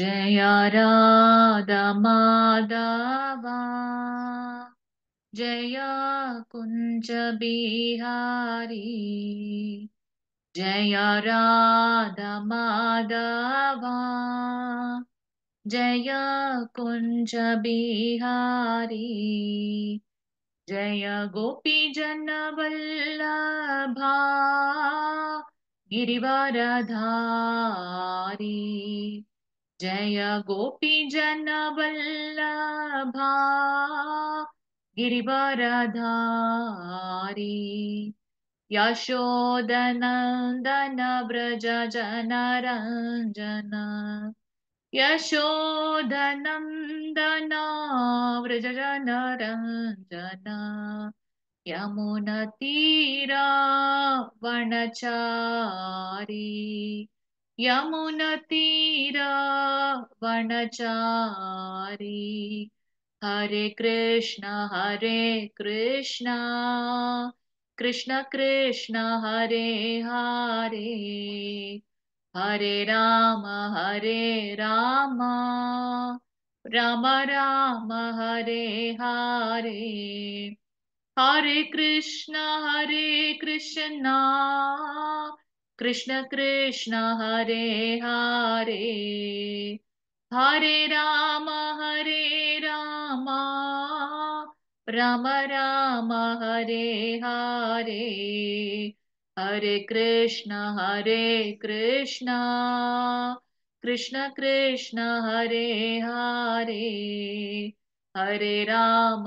जय राधा माधवा जय कुञ्ज बिहारी जय राधा माधवा जय कुञ्ज बिहारी जय गोपी जन वल्लभा गिरिवरधारी जय गोपी जन वल्लभा गिरिवरधारी यशोदनन्दन व्रज जनरञ्जन यशोदनन्दन व्रज जनरञ्जन यमुनतीरा वनचारी यमुनतीरा वनचारी हरे कृष्ण कृष्ण कृष्ण हरे हरे हरे राम राम राम हरे हरे हरे कृष्ण कृष्ण कृष्ण हरे हरे हरे राम राम राम हरे हरे हरे कृष्ण कृष्ण कृष्ण हरे हरे हरे राम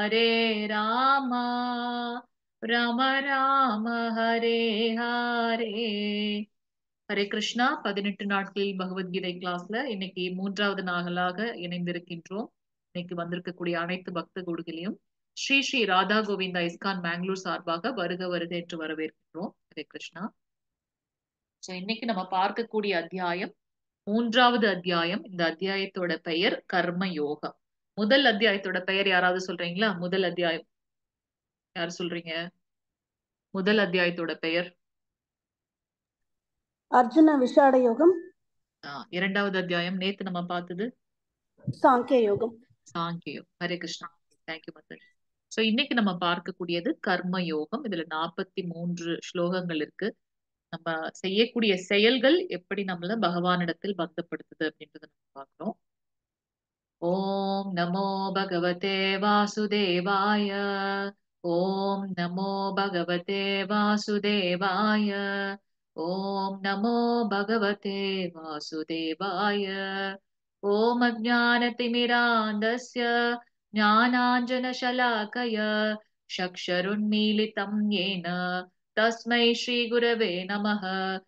राम राम हरे हरे ஹரே கிருஷ்ணா. 18 நாட்களில் பகவத்கீதை கிளாஸ்ல இன்னைக்கு 3வது நாளாக இணைந்திருக்கின்றோம். இன்னைக்கு வந்திருக்கக்கூடிய அனைத்து பக்த கோடிகளையும் ஸ்ரீ ஸ்ரீ ராதா கோவிந்தா இஸ்கான் பெங்களூர் சார்பாக வருக வருக என்று வரவேற்கின்றோம். ஹரே கிருஷ்ணா. இன்னைக்கு நம்ம பார்க்கக்கூடிய அத்தியாயம் 3வது அத்தியாயம். இந்த அத்தியாயத்தோட பெயர் கர்ம யோகம். முதல் அத்தியாயத்தோட பெயர் யாராவது சொல்றீங்களா? முதல் அத்தியாயம் யார் சொல்றீங்க? முதல் அத்தியாயத்தோட பெயர் அர்ஜுன விஷாட யோகம். இரண்டாவது அத்தியாயம் நேத்து நம்ம பார்த்தது சாங்கிய யோகம். Hare Krishna. Thank you mother. So இன்னைக்கு நம்ம பார்க்கக்கூடியது கர்ம யோகம். இதுல 43 ஸ்லோகங்கள் இருக்கு. நம்ம செய்யக்கூடிய செயல்கள் எப்படி நம்மள பகவானிடத்தில் பக்தப்படுத்துது அப்படின்றத நம்ம பார்க்கிறோம். ஓம் நமோ பகவதே வாசுதேவாய. ஓம் நமோ பகவதே வாசுதேவாய. ஓம் நமோ பகவதே வாசுதேவாய. ஓம் அஜ்ஞானதிமிராந்தஸ்ய ஞானாஞ்சனशलाकय चक्षुरुन्मीलितं येन तस्मै श्रीगुरवे नमः.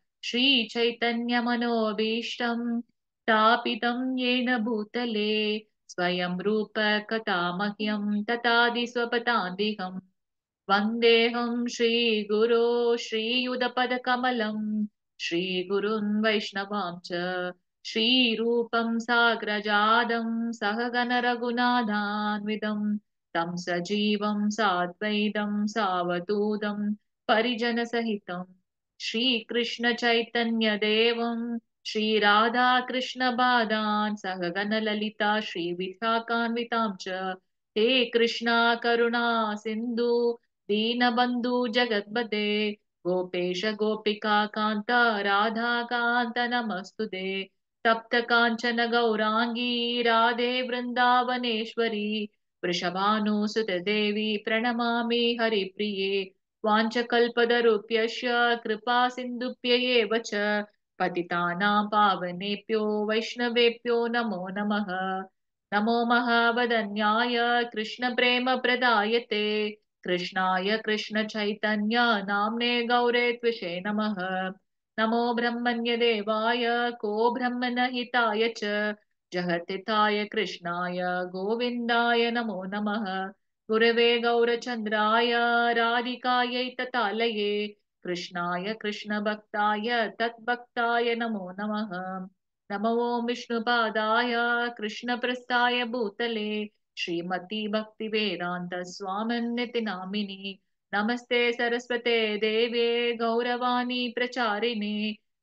श्रीचैतन्यमनोभीष्टं स्थापितं येन भूतले स्वयं रूप कथामह्यं तथादि स्वपदान्तिकम् वन्देऽहं श्रीगुरो श्रीयुतपदकमलं श्रीगुरुन् वैष्णवां च श्रीरूपं साग्रजातं सहगण रघुनाथान्वितं तं सजीवं साद्वैतं सावधूतं परिजनसहितं श्रीकृष्ण चैतन्यदेवं श्रीराधाकृष्णपादान् सहगण ललिता श्रीविशाखान्वितां च हे कृष्णा करुणा सिन्धु दीनबन्धु जगत्पते गोपेश गोपिका कान्त राधा कान्त नमस्तुते तप्त काञ्चन गौराङ्गी राधे वृन्दावनेश्वरी वृषभानुसुत देवी प्रणमामि हरिप्रिये वाञ्छकल्पतरुभ्यश्च कृपा सिन्धुभ्य एव च पतितानां पावनेभ्यो वैष्णवेभ्यो नमो नमः. नमो महावदन्याय कृष्ण प्रेम प्रदायते कृष्णाय कृष्ण चैतन्य नाम्ने गौरे त्विषे नमः. नमो ब्रह्मण्य देवाय को ब्रह्मण हिताय च जगत्हिताय कृष्णाय गोविन्दाय नमो नमः. गुरवे गौरचन्द्राय राधिकायै ततालये कृष्णाय कृष्णभक्ताय तद्भक्ताय नमो नमः. नमो ओं विष्णुपादाय कृष्णप्रस्थाय भूतले श्रीमती भक्तिवेदान्त स्वामिन्निति नामिनि नमस्ते सरस्वते देवे गौरवाणी प्रचारिणे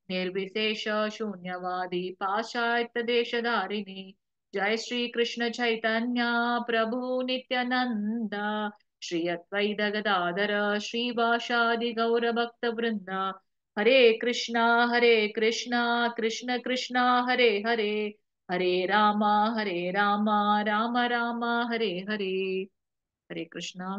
निर्विशेष शून्यवादी पाश्चात्य देशधारिणी। जय श्री कृष्ण चैतन्य प्रभु नित्यानंद, श्री अद्वैत गदाधर श्रीवासादि गौर भक्त वृंद। हरे कृष्णा कृष्ण कृष्णा हरे हरे, हरे रामा राम राम हरे हरे। हरे कृष्णा।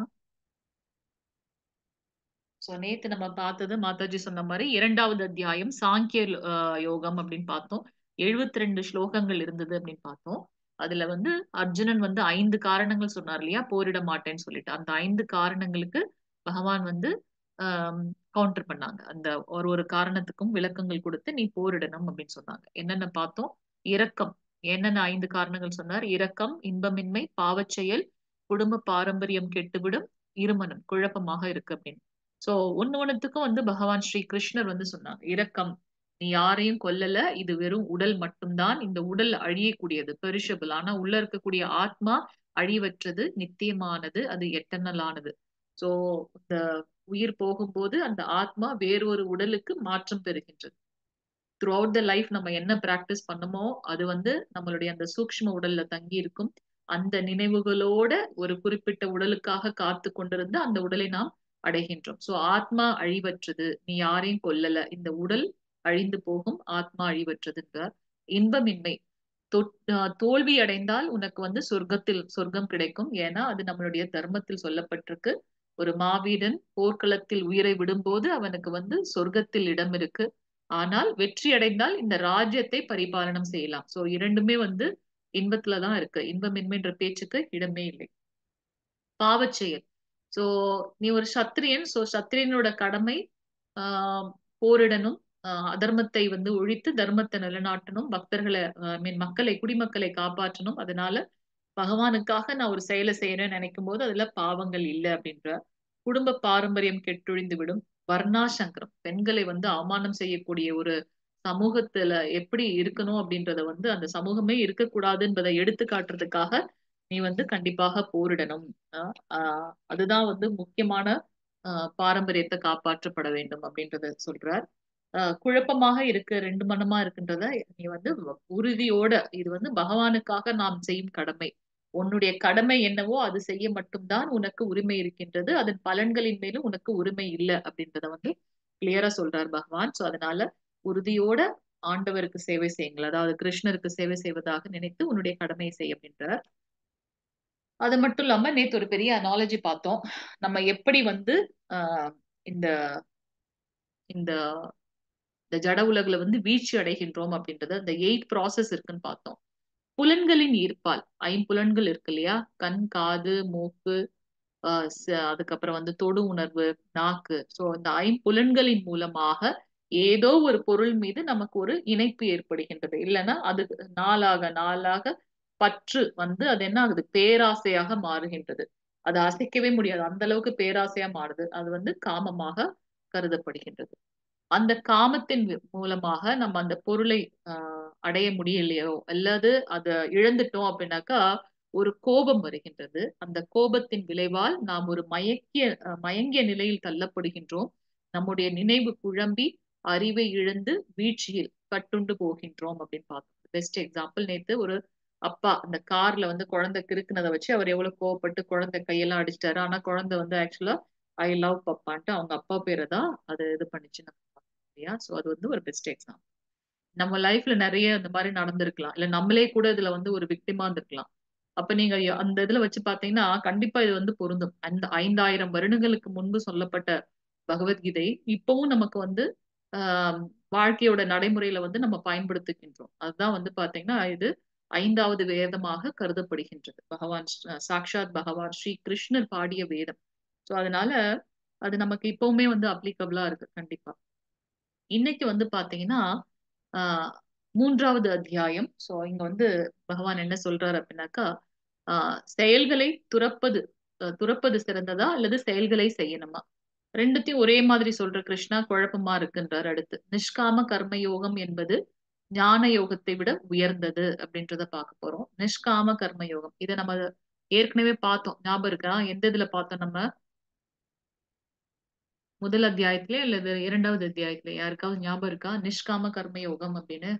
சோ நேத்து நம்ம பார்த்தது மாதாஜி சொன்ன மாதிரி இரண்டாவது அத்தியாயம் சாங்கிய யோகம் அப்படின்னு பார்த்தோம். 72 ஸ்லோகங்கள் இருந்தது அப்படின்னு பார்த்தோம். அதுல வந்து அர்ஜுனன் வந்து 5 காரணங்கள் சொன்னார் இல்லையா, போரிட மாட்டேன்னு சொல்லிட்டு. அந்த 5 காரணங்களுக்கு பகவான் வந்து கவுண்டர் பண்ணாங்க. அந்த ஒரு ஒரு காரணத்துக்கும் விளக்கங்கள் கொடுத்து நீ போரிடணும் அப்படின்னு சொன்னாங்க. என்னென்ன பார்த்தோம்? இரக்கம். என்னென்ன 5 காரணங்கள் சொன்னார்? இரக்கம், இன்பமின்மை, பாவச்செயல், குடும்ப பாரம்பரியம் கெட்டுவிடும், இருமனம் குழப்பமாக இருக்கு அப்படின்னு. சோ ஒண்ணுத்துக்கும் வந்து பகவான் ஸ்ரீ கிருஷ்ணர் வந்து சொன்னாங்க, இரக்கம், நீ யாரையும் கொல்லல, இது வெறும் உடல் மட்டும்தான். இந்த உடல் அழியக்கூடியது, பெரிஷபிள். ஆனா உள்ள இருக்கக்கூடிய ஆத்மா அழிவற்றது, நித்தியமானது, அது எட்டர்னலானது. சோ இந்த உயிர் போகும்போது அந்த ஆத்மா வேறொரு உடலுக்கு மாற்றம் பெறுகின்றது. த்ரூ அவுட் த லைஃப் நம்ம என்ன பிராக்டிஸ் பண்ணமோ அது வந்து நம்மளுடைய அந்த சூக்ஷ்ம உடல்ல தங்கி இருக்கும். அந்த நினைவுகளோட ஒரு குறிப்பிட்ட உடலுக்காக காத்து கொண்டிருந்து அந்த உடலை நாம் அடைகின்றோம். சோ ஆத்மா அழிவற்றது, நீ யாரையும் கொல்லல, இந்த உடல் அழிந்து போகும், ஆத்மா அழிவற்றதுன்றார். இன்பமின்மை, தோல்வி அடைந்தால் உனக்கு வந்து சொர்க்கம் கிடைக்கும். ஏன்னா அது நம்மளுடைய தர்மத்தில் சொல்லப்பட்டிருக்கு. ஒரு மாவீரன் போர்க்களத்தில் உயிரை விடும்போது அவனுக்கு வந்து சொர்க்கத்தில் இடம் இருக்கு. ஆனால் வெற்றி அடைந்தால் இந்த ராஜ்யத்தை பரிபாலனம் செய்யலாம். சோ இரண்டுமே வந்து இன்பத்துலதான் இருக்கு. இன்பமின்மைன்ற பேச்சுக்கு இடமே இல்லை. பாவச்செயல். சோ நீ ஒரு சத்திரியன். சோ சத்திரியனோட கடமை ஆஹ் போரிடணும், அதர்மத்தை வந்து ஒழித்து தர்மத்தை நிலைநாட்டணும், பக்தர்களை மீன் மக்களை குடிமக்களை காப்பாற்றணும். அதனால பகவானுக்காக நான் ஒரு செயலை செய்யறேன்னு நினைக்கும் போது அதுல பாவங்கள் இல்லை அப்படின்ற. குடும்ப பாரம்பரியம் கெட்டொழிந்து விடும். வர்ணாசங்கரம், பெண்களை வந்து அவமானம் செய்யக்கூடிய ஒரு சமூகத்துல எப்படி இருக்கணும் அப்படின்றத வந்து அந்த சமூகமே இருக்கக்கூடாது என்பதை எடுத்து காட்டுறதுக்காக நீ வந்து கண்டிப்பாக போரிடணும். அதுதான் வந்து முக்கியமான பாரம்பரியத்தை காப்பாற்றப்பட வேண்டும் அப்படின்றத சொல்றார். குழப்பமாக இருக்கு, ரெண்டு மனமா இருக்குன்றத நீ வந்து உறுதியோட, இது வந்து பகவானுக்காக நாம் செய்யும் கடமை. உன்னுடைய கடமை என்னவோ அது செய்ய மட்டும்தான் உனக்கு உரிமை இருக்கின்றது, அதன் பலன்களின் மேலும் உனக்கு உரிமை இல்லை அப்படின்றத வந்து கிளியரா சொல்றார் பகவான். சோ அதனால உறுதியோட ஆண்டவருக்கு சேவை செய்யுங்கள், அதாவது கிருஷ்ணருக்கு சேவை செய்வதாக நினைத்து உன்னுடைய கடமையை செய்ய அப்படின்றார். அது மட்டும் இல்லாம நேத்து ஒரு பெரிய அனாலஜி பார்த்தோம். நம்ம எப்படி வந்து ஆஹ் இந்த இந்த இந்த ஜட உலகுல வந்து வீழ்ச்சி அடைகின்றோம் அப்படின்றது, அந்த 8 ப்ராசஸ் இருக்குன்னு பார்த்தோம். புலன்களின் ஈர்ப்பால், ஐம்புலன்கள் இருக்கு இல்லையா, கண், காது, மூக்கு, அதுக்கப்புறம் வந்து தொடு உணர்வு, நாக்கு. சோ இந்த ஐம்புலன்களின் மூலமாக ஏதோ ஒரு பொருள் மீது நமக்கு ஒரு இணைப்பு ஏற்படுகின்றது. இல்லைன்னா அது நாளாக நாளாக பற்று வந்து அது என்ன ஆகுது, பேராசையாக மாறுகின்றது. அது அசைக்கவே முடியாது, அந்த அளவுக்கு பேராசையா மாறுது. அது வந்து காமமாக கருதப்படுகின்றது. அந்த காமத்தின் மூலமாக நம்ம அந்த பொருளை அடைய முடியலையோ அல்லது அதை இழந்துட்டோம் அப்படின்னாக்கா ஒரு கோபம் வருகின்றது. அந்த கோபத்தின் விளைவால் நாம் ஒரு மயங்கிய நிலையில் தள்ளப்படுகின்றோம். நம்முடைய நினைவு குழம்பி அறிவை இழந்து வீழ்ச்சியில் கட்டுண்டு போகின்றோம் அப்படின்னு பார்த்தோம். பெஸ்ட் எக்ஸாம்பிள் நேத்து ஒரு அப்பா அந்த கார்ல வந்து குழந்தை கிறுக்குனதை வச்சு அவர் எவ்வளவு கோவப்பட்டு குழந்தை கையெல்லாம் அடிச்சிட்டாரு. ஆனா குழந்தை வந்து ஆக்சுவலா ஐ லவ் பப்பான்ட்டு அவங்க அப்பா பேரை தான் அது இது பண்ணிச்சு இல்லையா. சோ அது வந்து ஒரு பெஸ்ட் எக்ஸாம்பிள். நம்ம லைஃப்ல நிறைய இந்த மாதிரி நடந்திருக்கலாம், இல்ல நம்மளே கூட இதுல வந்து ஒரு விக்டிமா இருந்திருக்கலாம். அப்ப நீங்க அந்த இதுல வச்சு பாத்தீங்கன்னா கண்டிப்பா இது வந்து பொருந்தும். அந்த 5000 வருடங்களுக்கு முன்பு சொல்லப்பட்ட பகவத்கீதை இப்பவும் நமக்கு வந்து ஆஹ் வாழ்க்கையோட நடைமுறையில வந்து நம்ம பயன்படுத்துகின்றோம். அதுதான் வந்து பாத்தீங்கன்னா இது 5வது வேதமாக கருதப்படுகின்றது. சாக்ஷாத் பகவான் ஸ்ரீ கிருஷ்ணர் பாடிய வேதம். சோ அதனால அது நமக்கு இப்பவுமே வந்து அப்ளிகபிளா இருக்கு கண்டிப்பா. இன்னைக்கு வந்து பாத்தீங்கன்னா ஆஹ் 3வது அத்தியாயம். சோ இங்க வந்து பகவான் என்ன சொல்றாரு அப்படின்னாக்கா, செயல்களை துறப்பது சிறந்ததா அல்லது செயல்களை செய்யணுமா, ரெண்டுத்தையும் ஒரே மாதிரி சொல்ற கிருஷ்ணா குழப்பமா இருக்குன்றார். அடுத்து நிஷ்காம கர்ம யோகம் என்பது ஞான யோகத்தை விட உயர்ந்தது அப்படின்றத பார்க்க போறோம். நிஷ்காம கர்ம யோகம் இதை நம்ம ஏற்கனவே பார்த்தோம், ஞாபகம் இருக்கா? எந்த இதுல பார்த்தோம் நம்ம? முதல் அத்தியாயத்திலே அல்லது இரண்டாவது அத்தியாயத்திலே யாருக்காவது ஞாபகம் இருக்கா நிஷ்காம கர்ம யோகம் அப்படின்னு?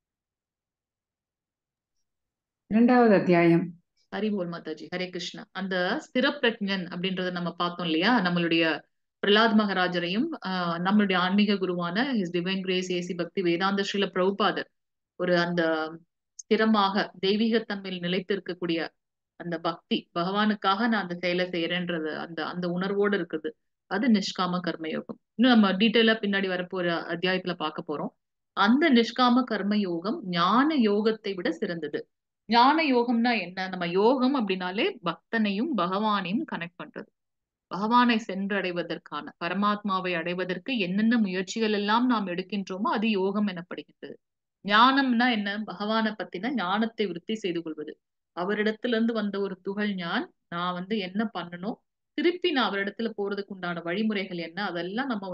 இரண்டாவது அத்தியாயம். ஹரிபோல் மாதாஜி, ஹரே கிருஷ்ணா. அந்த ஸ்திரப்பிரஜன் அப்படின்றத நம்ம பார்த்தோம் இல்லையா, நம்மளுடைய பிரலாத் மகாராஜரையும் நம்மளுடைய ஆன்மீக குருவான ஹிஸ் டிவைன் கிரேஸ் ஏசி பக்தி வேதாந்த ஸ்ரீல பிரபுபாதர் ஒரு அந்த ஸ்திரமாக தெய்வீகத்தன்மையில் நிலைத்து இருக்கக்கூடிய அந்த பக்தி, பகவானுக்காக நான் அந்த செயலை செய்யறேன்றது அந்த அந்த உணர்வோடு இருக்குது. அது நிஷ்காம கர்மயோகம். இன்னும் நம்ம டீட்டெயிலா பின்னாடி வரப்போற அத்தியாயத்துல பார்க்க போறோம். அந்த நிஷ்காம கர்ம யோகம் ஞான யோகத்தை விட சிறந்தது. ஞான யோகம்னா என்ன? நம்ம யோகம் அப்படின்னாலே பக்தனையும் பகவானையும் கனெக்ட் பண்றது. பகவானை சென்றடைவதற்கான, பரமாத்மாவை அடைவதற்கு என்னென்ன முயற்சிகள் எல்லாம் நாம் எடுக்கின்றோமோ அது யோகம் எனப்படுகின்றது. ஞானம்னா என்ன? பகவானை பத்தின ஞானத்தை விருத்தி செய்து கொள்வது. அவரிடத்துல இருந்து வந்த ஒரு துகள் நான் என்ன பண்ணணும், திருப்பி நான் அவரிடத்துல போறதுக்கு உண்டான வழிமுறைகள் என்ன, அதெல்லாம் நம்ம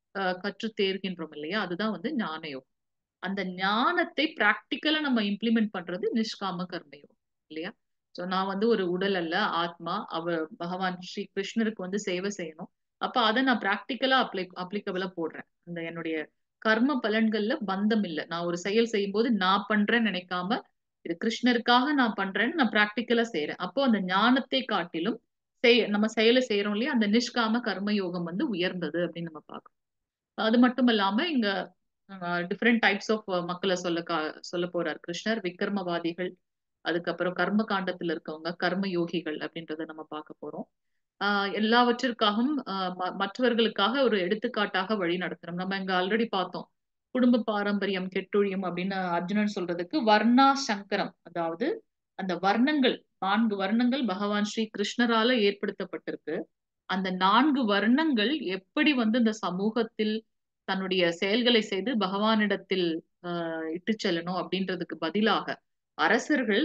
கற்று தேர்கின்றோம் இல்லையா, அதுதான் ஞான யோகம். அந்த ஞானத்தை பிராக்டிக்கலா நம்ம இம்ப்ளிமெண்ட் பண்றது நிஷ்காம கர்மயோகம் இல்லையா? சோ நான் ஒரு உடல் அல்ல, ஆத்மா. பகவான் ஸ்ரீ கிருஷ்ணருக்கு சேவை செய்யணும். அப்ப அதை நான் பிராக்டிக்கலா அப்ளிகபிளா போடுறேன். அந்த என்னுடைய கர்ம பலன்கள்ல பந்தம் இல்லை. நான் ஒரு செயல் செய்யும் போது நான் பண்றேன்னு நினைக்காம இது கிருஷ்ணருக்காக நான் பண்றேன்னு நான் பிராக்டிக்கலா செய்யறேன். அப்போ அந்த ஞானத்தை காட்டிலும் நம்ம செயலை செய்யறோம் இல்லையா, அந்த நிஷ்காம கர்மயோகம் உயர்ந்தது அப்படின்னு நம்ம பார்க்கணும். அது மட்டும் இல்லாம இங்க டிஃப்ரெண்ட் டைப்ஸ் ஆஃப் மக்களை சொல்ல போறார் கிருஷ்ணர். விக்ரமவாதிகள், அதுக்கப்புறம் கர்ம காண்டத்துல இருக்கவங்க, கர்ம யோகிகள் அப்படின்றத நம்ம பார்க்க போறோம். எல்லாவற்றிற்காகவும் மற்றவர்களுக்காக ஒரு எடுத்துக்காட்டாக வழி நடத்தணும். நம்ம இங்க ஆல்ரெடி பார்த்தோம், குடும்ப பாரம்பரியம் கெட்டொழியும் அப்படின்னு அர்ஜுனன் சொல்றதுக்கு வர்ணா சங்கரம், அதாவது அந்த வர்ணங்கள், 4 வர்ணங்கள் பகவான் ஸ்ரீ கிருஷ்ணரால ஏற்படுத்தப்பட்டிருக்கு. அந்த 4 வர்ணங்கள் எப்படி இந்த சமூகத்தில் தன்னுடைய செயல்களை செய்து பகவானிடத்தில் இட்டு செல்லணும் அப்படின்றதுக்கு பதிலாக அரசர்கள்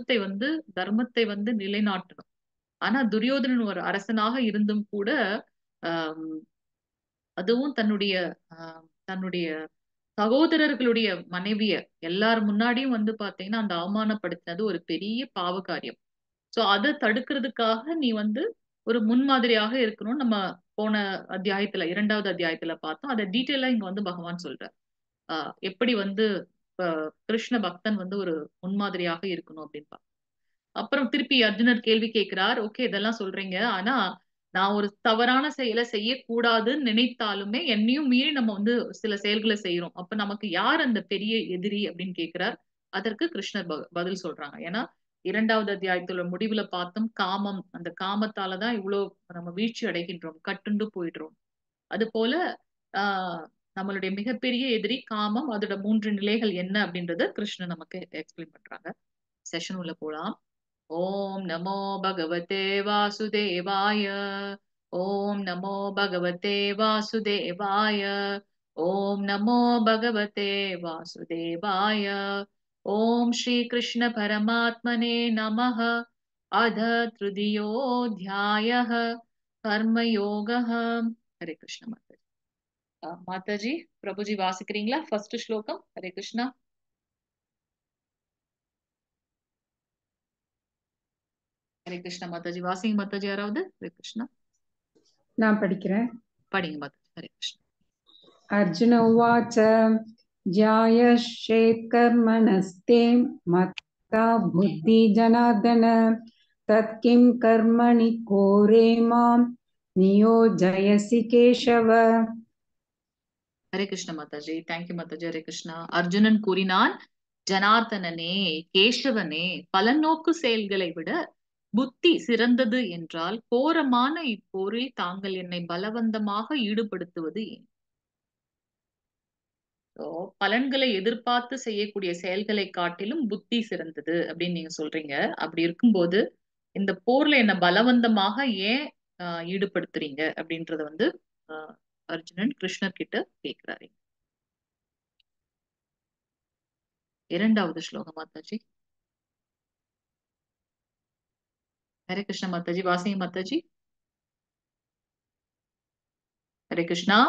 தர்மத்தை நிலைநாட்டணும். ஆனா துரியோதனன் ஒரு அரசனாக இருந்தும் கூட ஆஹ் அதுவும் தன்னுடைய சகோதரர்களுடைய மனைவிய எல்லார் முன்னாடியும் பாத்தீங்கன்னா அந்த அவமானப்படுத்தினது ஒரு பெரிய பாவ காரியம். சோ அதை தடுக்கிறதுக்காக நீ ஒரு முன்மாதிரியாக இருக்கணும். நம்ம போன அத்தியாயத்துல, இரண்டாவது அத்தியாயத்துல பார்த்தோம். அதை டீட்டெயிலா இங்க பகவான் சொல்றார். எப்படி கிருஷ்ண பக்தன் ஒரு முன்மாதிரியாக இருக்கணும் அப்படின்னு. அப்புறம் திருப்பி அர்ஜுனர் கேள்வி கேட்கிறார். ஓகே, இதெல்லாம் சொல்றீங்க, ஆனா நான் ஒரு தவறான செயலை செய்யக்கூடாதுன்னு நினைத்தாலுமே என்னையும் மீறி நம்ம சில செயல்களை செய்யறோம். அப்ப நமக்கு யார் அந்த பெரிய எதிரி அப்படின்னு கேட்கிறார். அதற்கு கிருஷ்ணர் பதில் சொல்றாங்க. ஏன்னா இரண்டாவது அத்தியாயத்தோட முடிவுல பார்த்தோம், காமம். அந்த காமத்தாலதான் இவ்வளவு நம்ம வீழ்ச்சி அடைகின்றோம், கட்டுண்டு போயிடுறோம். அது போல நம்மளுடைய மிகப்பெரிய எதிரி காமம். அதோட 3 நிலைகள் என்ன அப்படின்றத கிருஷ்ணன் நமக்கு எக்ஸ்பிளைன் பண்றாங்க. செஷன் உள்ள போலாம். ஓம் நமோ பகவதே வாசுதேவாய. ஓம் நமோ பகவதே வாசுதேவாய. ஓம் நமோ பகவதே வாசுதேவாய. ஓம் ஸ்ரீ கிருஷ்ண பரமாத்மனே நமः. அத த்ருதியோऽध्यायः கர்மயோகः. ஹரே கிருஷ்ண மாதாஜி. மாதாஜி, பிரபுஜி வாசிக்கிறீங்களா ஃபர்ஸ்ட் ஸ்லோகம்? ஹரே கிருஷ்ணா. ஹரே கிருஷ்ணா மாதாஜி. வாசிங்க மாதாஜி யாராவது. ஹரே கிருஷ்ணா. நான் படிக்கிறேன். படிங்க மாதாஜி. ஹரே கிருஷ்ணா. அர்ஜுன உவாச்ச ஜாயஷேத் கர்மணஸ்தே மத்தா புத்தி ஜனார்தன தத் கிம் கர்மணி கோரே மாம் நியோஜயசி கேசவ. ஹரே கிருஷ்ண மாதாஜி. தேங்க்யூ மாதாஜி. ஹரே கிருஷ்ணா. அர்ஜுனன் கூறினான், ஜனார்தனனே, கேசவனே, பலநோக்கு செயல்களை விட புத்தி சிறந்தது என்றால் கோரமான இப்போரில் தாங்கள் என்னை பலவந்தமாக ஈடுபடுத்துவது ஏன்? பலன்களை எதிர்பார்த்து செய்யக்கூடிய செயல்களை காட்டிலும் புத்தி சிறந்தது அப்படின்னு நீங்க சொல்றீங்க. அப்படி இருக்கும்போது இந்த போர்ல என்ன பலவந்தமாக ஏன் ஈடுபடுத்துறீங்க அப்படின்றத அர்ஜுனன் கிருஷ்ணர் கிட்ட கேட்கிறாரு. இரண்டாவது ஸ்லோகம் மாதாஜி. ஹரே கிருஷ்ண மாதாஜி. வாசிங்க மாதாஜி. ஹரே கிருஷ்ணா.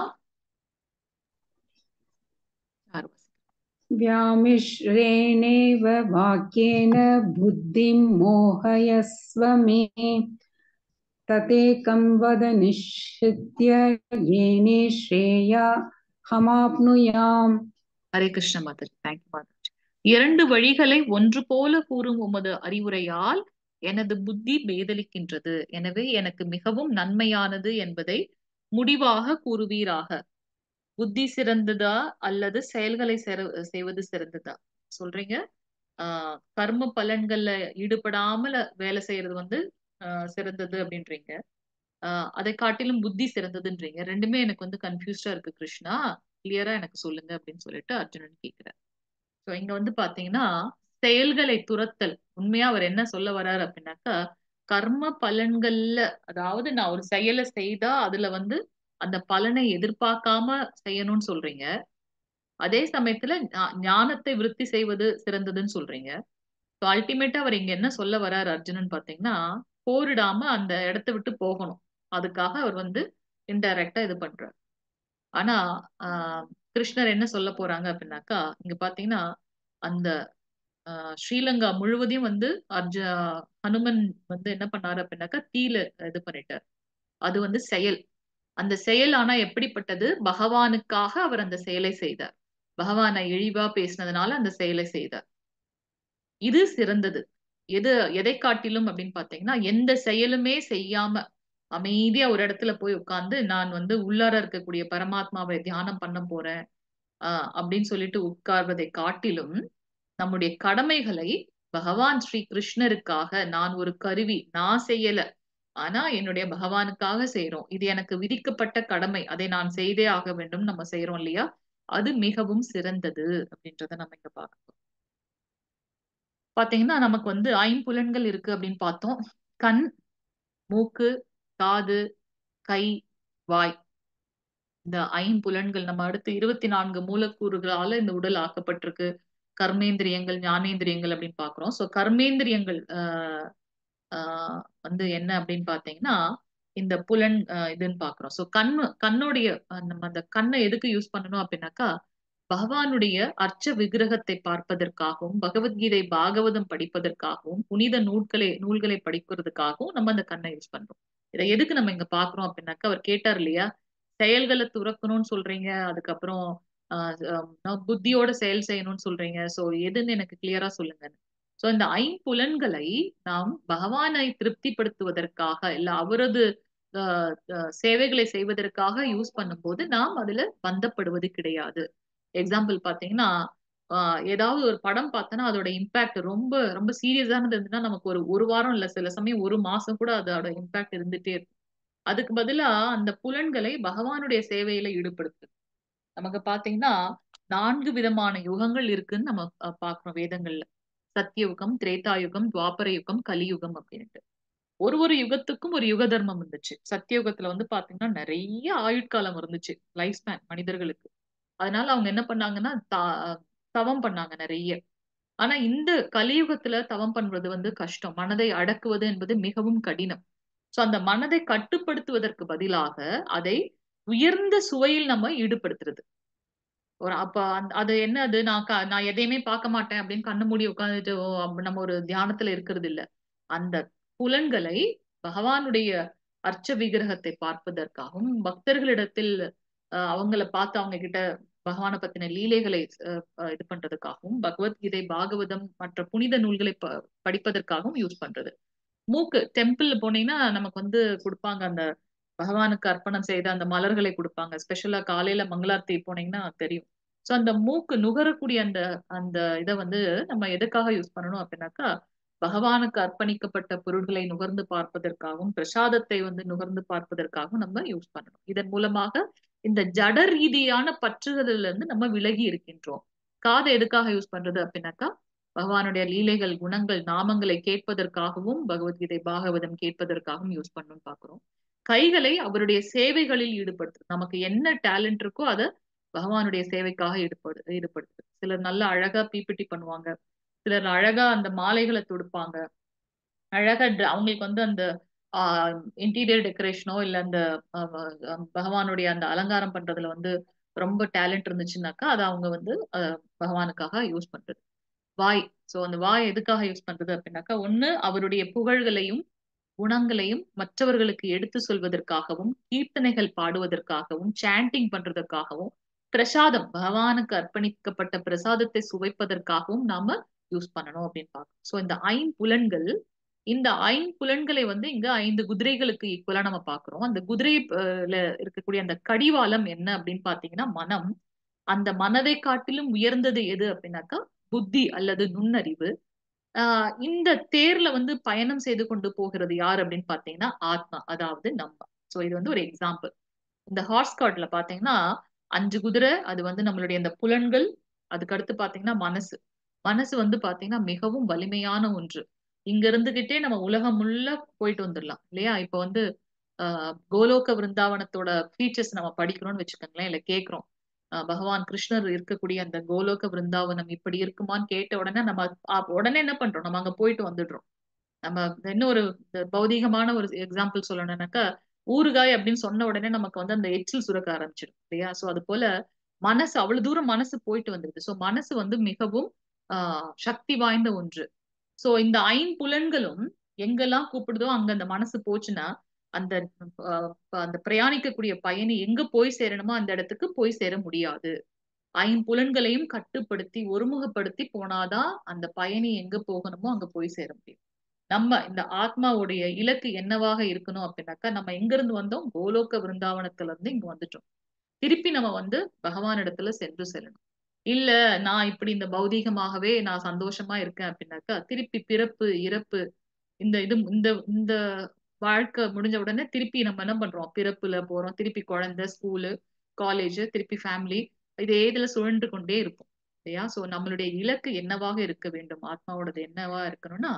व्यामिश्रेणेव वाक्येन बुद्धिं मोहयस्व मे ततेकं वद निश्चित्य येने श्रेया हमाप्नुयाम्. ஹரே கிருஷ்ண மாதாஜி, தேங்க்யூ மாதாஜி. இரண்டு வழிகளை ஒன்று போல கூறும் உமது அறிவுரையால் எனது புத்தி பேதலிக்கின்றது. எனவே எனக்கு மிகவும் நன்மையானது என்பதை முடிவாக கூறுவீராக. புத்தி சிறந்ததா அல்லது செயல்களை செய்வது சிறந்ததா சொல்றீங்க? கர்ம பலன்கள்ல ஈடுபடாமல வேலை செய்யறது வந்து சிறந்தது அப்படின்றீங்க. அதை காட்டிலும் புத்தி சிறந்ததுன்றீங்க. ரெண்டுமே எனக்கு வந்து கன்ஃபியூஸ்டா இருக்கு கிருஷ்ணா, கிளியரா எனக்கு சொல்லுங்க அப்படின்னு சொல்லிட்டு அர்ஜுனன் கேட்கிறார். ஸோ இங்க வந்து பாத்தீங்கன்னா செயல்களை துரத்தல், உண்மையா அவர் என்ன சொல்ல வர்றாரு அப்படின்னாக்கா, கர்ம பலன்கள்ல, அதாவது நான் ஒரு செயலை செய்தா அதுல வந்து அந்த பலனை எதிர்பார்க்காம செய்யணும்னு சொல்றீங்க. அதே சமயத்துல ஞானத்தை விருத்தி செய்வது சிறந்ததுன்னு சொல்றீங்க. அல்டிமேட்டா அவர் இங்க என்ன சொல்ல வர்றாரு அர்ஜுனன் பாத்தீங்கன்னா, போரிடாம அந்த இடத்தை விட்டு போகணும். அதுக்காக அவர் வந்து இன்டைரக்டா இது பண்றாரு. ஆனா ஆஹ் கிருஷ்ணர் என்ன சொல்ல போறாங்க அப்படின்னாக்கா, இங்க பாத்தீங்கன்னா அந்த ஸ்ரீலங்கா முழுவதையும் வந்து ஹனுமன் வந்து என்ன பண்ணாரு அப்படின்னாக்கா தீல இது பண்ணிட்டார். அது வந்து செயல். அந்த செயல் ஆனா எப்படிப்பட்டது? பகவானுக்காக அவர் அந்த செயலை செய்தார். பகவானை இழிவா பேசினதுனால அந்த செயலை செய்தார். இது சிறந்தது. எது எதை காட்டிலும் அப்படின்னு பாத்தீங்கன்னா, எந்த செயலுமே செய்யாம அமைதியா ஒரு இடத்துல போய் உட்கார்ந்து நான் வந்து உள்ளார இருக்கக்கூடிய பரமாத்மாவை தியானம் பண்ண போறேன் அப்படின்னு சொல்லிட்டு உட்கார்வதை காட்டிலும், நம்முடைய கடமைகளை பகவான் ஸ்ரீ கிருஷ்ணருக்காக, நான் ஒரு கருவி, நான் செய்யல, ஆனா என்னுடைய பகவானுக்காக செய்யறோம், இது எனக்கு விதிக்கப்பட்ட கடமை, அதை நான் செய்தே ஆக வேண்டும், நம்ம செய்யறோம் இல்லையா, அது மிகவும் சிறந்தது அப்படின்றத நம்ம இங்க பார்க்கணும். பாத்தீங்கன்னா நமக்கு வந்து ஐம்புலன்கள் இருக்கு அப்படின்னு பார்த்தோம். கண், மூக்கு, காது, கை, வாய். இந்த ஐம்புலன்கள் நம்ம அடுத்து 24 மூலக்கூறுகளால இந்த உடல் ஆக்கப்பட்டிருக்கு. கர்மேந்திரியங்கள், ஞானேந்திரியங்கள் அப்படின்னு பாக்குறோம். சோ கர்மேந்திரியங்கள் வந்து என்ன அப்படின்னு பாத்தீங்கன்னா, இந்த புலன் இதுன்னு பாக்குறோம். சோ கண்ணுடைய நம்ம அந்த கண்ணை எதுக்கு யூஸ் பண்ணணும் அப்படின்னாக்கா, பகவானுடைய அர்ச்ச விக்கிரகத்தை பார்ப்பதற்காகவும், பகவத்கீதை பாகவதம் படிப்பதற்காகவும், புனித நூல்களை படிக்கிறதுக்காகவும் நம்ம அந்த கண்ணை யூஸ் பண்றோம். இதை எதுக்கு நம்ம இங்க பாக்குறோம் அப்படின்னாக்கா, அவர் கேட்டார் இல்லையா, செயல்களை துறக்கணும்னு சொல்றீங்க, அதுக்கப்புறம் புத்தியோட செயல் செய்யணும்னு சொல்றீங்க. சோ எதுன்னு எனக்கு கிளியரா சொல்லுங்க. சோ இந்த ஐம்புலன்களை நாம் பகவானை திருப்திப்படுத்துவதற்காக, இல்ல அவரது சேவைகளை செய்வதற்காக யூஸ் பண்ணும்போது நாம் அதுல பந்தப்படுவது கிடையாது. எக்ஸாம்பிள் பாத்தீங்கன்னா, ஏதாவது ஒரு படம் பார்த்தோன்னா அதோட இம்பாக்ட் ரொம்ப ரொம்ப சீரியஸானது இருந்துன்னா நமக்கு ஒரு வாரம் இல்ல சில சமயம் ஒரு மாசம் கூட அதோட இம்பாக்ட் இருந்துட்டே இருக்கும். அதுக்கு பதிலா அந்த புலன்களை பகவானுடைய சேவையில ஈடுபடுத்து. நமக்கு பாத்தீங்கன்னா 4 விதமான யுகங்கள் இருக்குன்னு நம்ம பாக்குறோம் வேதங்கள்ல. சத்தியயுகம், திரேதாயுகம், துவாபர யுகம், கலியுகம் அப்படின்ட்டு. ஒரு யுகத்துக்கும் ஒரு யுக தர்மம் இருந்துச்சு. சத்தியயுகத்துல வந்து பாத்தீங்கன்னா நிறைய ஆயுட்காலம் இருந்துச்சு, லைஃப் ஸ்பேன் மனிதர்களுக்கு. அதனால அவங்க என்ன பண்ணாங்கன்னா தவம் பண்ணாங்க நிறைய. ஆனா இந்த கலியுகத்துல தவம் பண்றது வந்து கஷ்டம். மனதை அடக்குவது என்பது மிகவும் கடினம். சோ அந்த மனதை கட்டுப்படுத்துவதற்கு பதிலாக அதை உயர்ந்த சுவையில் நம்ம ஈடுபடுத்துறது. அப்ப அது என்ன, அது நான் எதையுமே பார்க்க மாட்டேன் அப்படின்னு கண்ணு மூடி உட்காந்துட்டு நம்ம ஒரு தியானத்துல இருக்கிறது இல்ல. அந்த புலன்களை பகவானுடைய அர்ச்ச விக்கிரகத்தை பார்ப்பதற்காகவும், பக்தர்களிடத்தில் அவங்கள பார்த்து அவங்க கிட்ட பகவானை பத்தின லீலைகளை இது பண்றதுக்காகவும், பகவத்கீதை பாகவதம் மற்ற புனித நூல்களை படிப்பதற்காகவும் யூஸ் பண்றது. மூக்கு, டெம்பிள் போனீங்கன்னா நமக்கு வந்து கொடுப்பாங்க, அந்த பகவானுக்கு அர்ப்பணம் செய்த அந்த மலர்களை கொடுப்பாங்க. ஸ்பெஷலா காலையில மங்களார்த்தி போனீங்கன்னா தெரியும். சோ அந்த மூக்கு நுகரக்கூடிய அந்த அந்த இதை வந்து நம்ம எதுக்காக யூஸ் பண்ணணும் அப்படின்னாக்கா, பகவானுக்கு அர்ப்பணிக்கப்பட்ட பொருட்களை நுகர்ந்து பார்ப்பதற்காகவும், பிரசாதத்தை வந்து நுகர்ந்து பார்ப்பதற்காகவும் நம்ம யூஸ் பண்ணணும். இதன் மூலமாக இந்த ஜட ரீதியான பற்றுதலில் இருந்து நம்ம விலகி இருக்கின்றோம். காதை எதுக்காக யூஸ் பண்றது அப்படின்னாக்கா, பகவானுடைய லீலைகள், குணங்கள், நாமங்களை கேட்பதற்காகவும், பகவத்கீதை பாகவதம் கேட்பதற்காகவும் யூஸ் பண்ணணும்னு பாக்குறோம். கைகளை அவருடைய சேவைகளில் ஈடுபடுத்து. நமக்கு என்ன டேலண்ட் இருக்கோ அதை பகவானுடைய சேவைக்காக ஈடுபடுத்து. சிலர் நல்ல அழகா பிபிடி பண்ணுவாங்க, சிலர் அழகா அந்த மாலைகளை தொடுப்பாங்க, அழகா அவங்களுக்கு வந்து அந்த இன்டீரியர் டெக்கரேஷனோ இல்ல அந்த பகவானுடைய அந்த அலங்காரம் பண்றதுல வந்து ரொம்ப டேலண்ட் இருந்துச்சுன்னாக்கா அதை அவங்க வந்து பகவானுக்காக யூஸ் பண்றது. வாய். சோ அந்த வாய் எதுக்காக யூஸ் பண்றது அப்படின்னாக்கா, ஒண்ணு அவருடைய புகழ்களையும் குணங்களையும் மற்றவர்களுக்கு எடுத்து சொல்வதற்காகவும், கீர்த்தனைகள் பாடுவதற்காகவும், சாண்டிங் பண்றதற்காகவும், பிரசாதம் பகவானுக்கு அர்ப்பணிக்கப்பட்ட பிரசாதத்தை சுவைப்பதற்காகவும் நாம யூஸ் பண்ணணும் அப்படின்னு பார்க்கணும். சோ இந்த ஐம்புலன்களை வந்து இங்க 5 குதிரைகளுக்கு ஈக்குவலா நம்ம பாக்குறோம். அந்த குதிரைல இருக்கக்கூடிய அந்த கடிவாளம் என்ன அப்படின்னு பாத்தீங்கன்னா மனம். அந்த மனதை காட்டிலும் உயர்ந்தது எது அப்படின்னாக்கா புத்தி அல்லது நுண்ணறிவு. இந்த தேர்ல வந்து பயணம் செய்து கொண்டு போகிறது யார் அப்படின்னு பாத்தீங்கன்னா ஆத்மா, அதாவது நம்ம. சோ இது வந்து ஒரு எக்ஸாம்பிள். இந்த ஹார்ஸ் கார்ட்ல பாத்தீங்கன்னா 5 குதிரை, அது வந்து நம்மளுடைய அந்த புலன்கள். அதுக்கு அடுத்து பாத்தீங்கன்னா மனசு. மனசு வந்து பாத்தீங்கன்னா மிகவும் வலிமையான ஒன்று. இங்க இருந்துகிட்டே நம்ம உலகம் முள்ள போயிட்டு வந்துடலாம் இல்லையா? இப்ப வந்து கோலோக விருந்தாவனத்தோட ஃபீச்சர்ஸ் நம்ம படிக்கிறோம்னு வச்சுக்கோங்களேன், இல்ல கேட்கிறோம். பகவான் கிருஷ்ணர் இருக்கக்கூடிய அந்த கோலோக விருந்தாவனம் இப்படி இருக்குமான்னு கேட்ட உடனே நம்ம உடனே என்ன பண்றோம், நம்ம அங்க போயிட்டு வந்துடுறோம். நம்ம இன்னொரு பௌதீகமான ஒரு எக்ஸாம்பிள் சொல்லணும்னாக்கா, ஊறுகாய் அப்படின்னு சொன்ன உடனே நமக்கு வந்து அந்த எச்சில் சுரக்க ஆரம்பிச்சிடும் இல்லையா? சோ அது போல மனசு அவ்வளவு தூரம் மனசு போயிட்டு வந்துருது. சோ மனசு வந்து மிகவும் சக்தி வாய்ந்த ஒன்று. சோ இந்த ஐம்புலன்களும் எங்கெல்லாம் கூப்பிடுதோ அங்க அந்த மனசு போச்சுன்னா அந்த அந்த பிரயாணிக்கக்கூடிய பயணி எங்க போய் சேரணுமோ அந்த இடத்துக்கு போய் சேர முடியாது. ஐம்புலன்களையும் கட்டுப்படுத்தி ஒருமுகப்படுத்தி போனாதான் அந்த பயணி எங்க போகணுமோ அங்க போய் சேர முடியும். நம்ம இந்த ஆத்மாவுடைய இலக்கு என்னவாக இருக்கணும் அப்படின்னாக்கா, நம்ம எங்க இருந்து வந்தோம், கோலோக விருந்தாவனத்துல இருந்து இங்க வந்துட்டோம். திருப்பி நம்ம வந்து பகவான் இடத்துல சென்று செல்லணும். இல்ல நான் இப்படி இந்த பௌதீகமாகவே நான் சந்தோஷமா இருக்கேன் அப்படின்னாக்கா, திருப்பி பிறப்பு இறப்பு இந்த இந்த வாழ்க்கை முடிஞ்ச உடனே திருப்பி நம்ம என்ன பண்றோம், பிறப்புல போறோம், திருப்பி குழந்தை, ஸ்கூலு, காலேஜ், திருப்பி ஃபேமிலி, இதே இதுல சுழன்று கொண்டே இருப்போம் இல்லையா? சோ நம்மளுடைய இலக்கு என்னவாக இருக்க வேண்டும், ஆத்மாவோடது என்னவா இருக்கணும்னா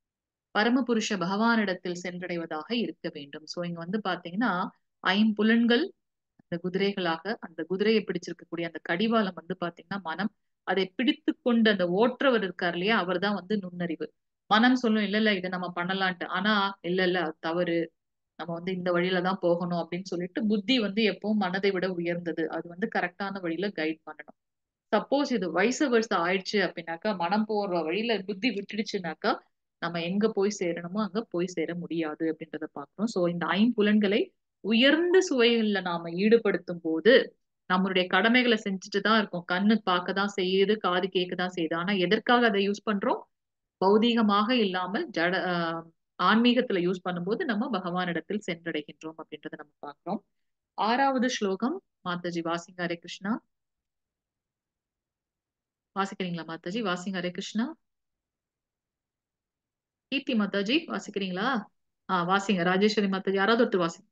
பரமபுருஷ பகவானிடத்தில் சென்றடைவதாக இருக்க வேண்டும். சோ இங்க வந்து பாத்தீங்கன்னா ஐம்புலன்கள் அந்த குதிரைகளாக, அந்த குதிரையை பிடிச்சிருக்கக்கூடிய அந்த கடிவாளம் வந்து பாத்தீங்கன்னா மனம். அதை பிடித்து கொண்டு அந்த ஓட்டுறவர் இருக்கார் இல்லையா, அவர் தான் வந்து நுண்ணறிவு. மனம் சொல்லும் இல்ல இல்ல இதை நம்ம பண்ணலான்ட்டு, ஆனா இல்ல இல்ல அது தவறு, நம்ம வந்து இந்த வழியில தான் போகணும் அப்படின்னு சொல்லிட்டு புத்தி வந்து எப்பவும் மனதை விட உயர்ந்தது, அது வந்து கரெக்டான வழியில கைட் பண்ணணும். சப்போஸ் இது வைச வருஷம் ஆயிடுச்சு அப்படின்னாக்கா, மனம் போற வழியில புத்தி விட்டுடுச்சுனாக்கா நம்ம எங்க போய் சேரணுமோ அங்க போய் சேர முடியாது அப்படின்றத பாக்குறோம். சோ இந்த ஐம்புலன்களை உயர்ந்த சுவைகள்ல நாம ஈடுபடுத்தும் போது நம்மளுடைய கடமைகளை செஞ்சுட்டு தான் இருக்கோம். கண்ணு பார்க்க தான் செய்யுது, காது கேட்க தான் செய்யுது. ஆனா எதற்காக அதை யூஸ் பண்றோம்? பௌதீகமாக இல்லாமல் ஆன்மீகத்துல யூஸ் பண்ணும்போது நம்ம பகவானிடத்தில் சென்றடைகின்றோம் அப்படின்றத நம்ம பார்க்கிறோம். 6வது ஸ்லோகம் மாதாஜி வாசிங்க. ஹரே கிருஷ்ணா. வாசிக்கிறீங்களா மாதாஜி? வாசிங்க. ஹரே கிருஷ்ணா. கீர்த்தி மாதாஜி வாசிக்கிறீங்களா? வாசிங்க. ராஜேஸ்வரி மாதாஜி யாராவது ஒருத்தர் வாசிங்க.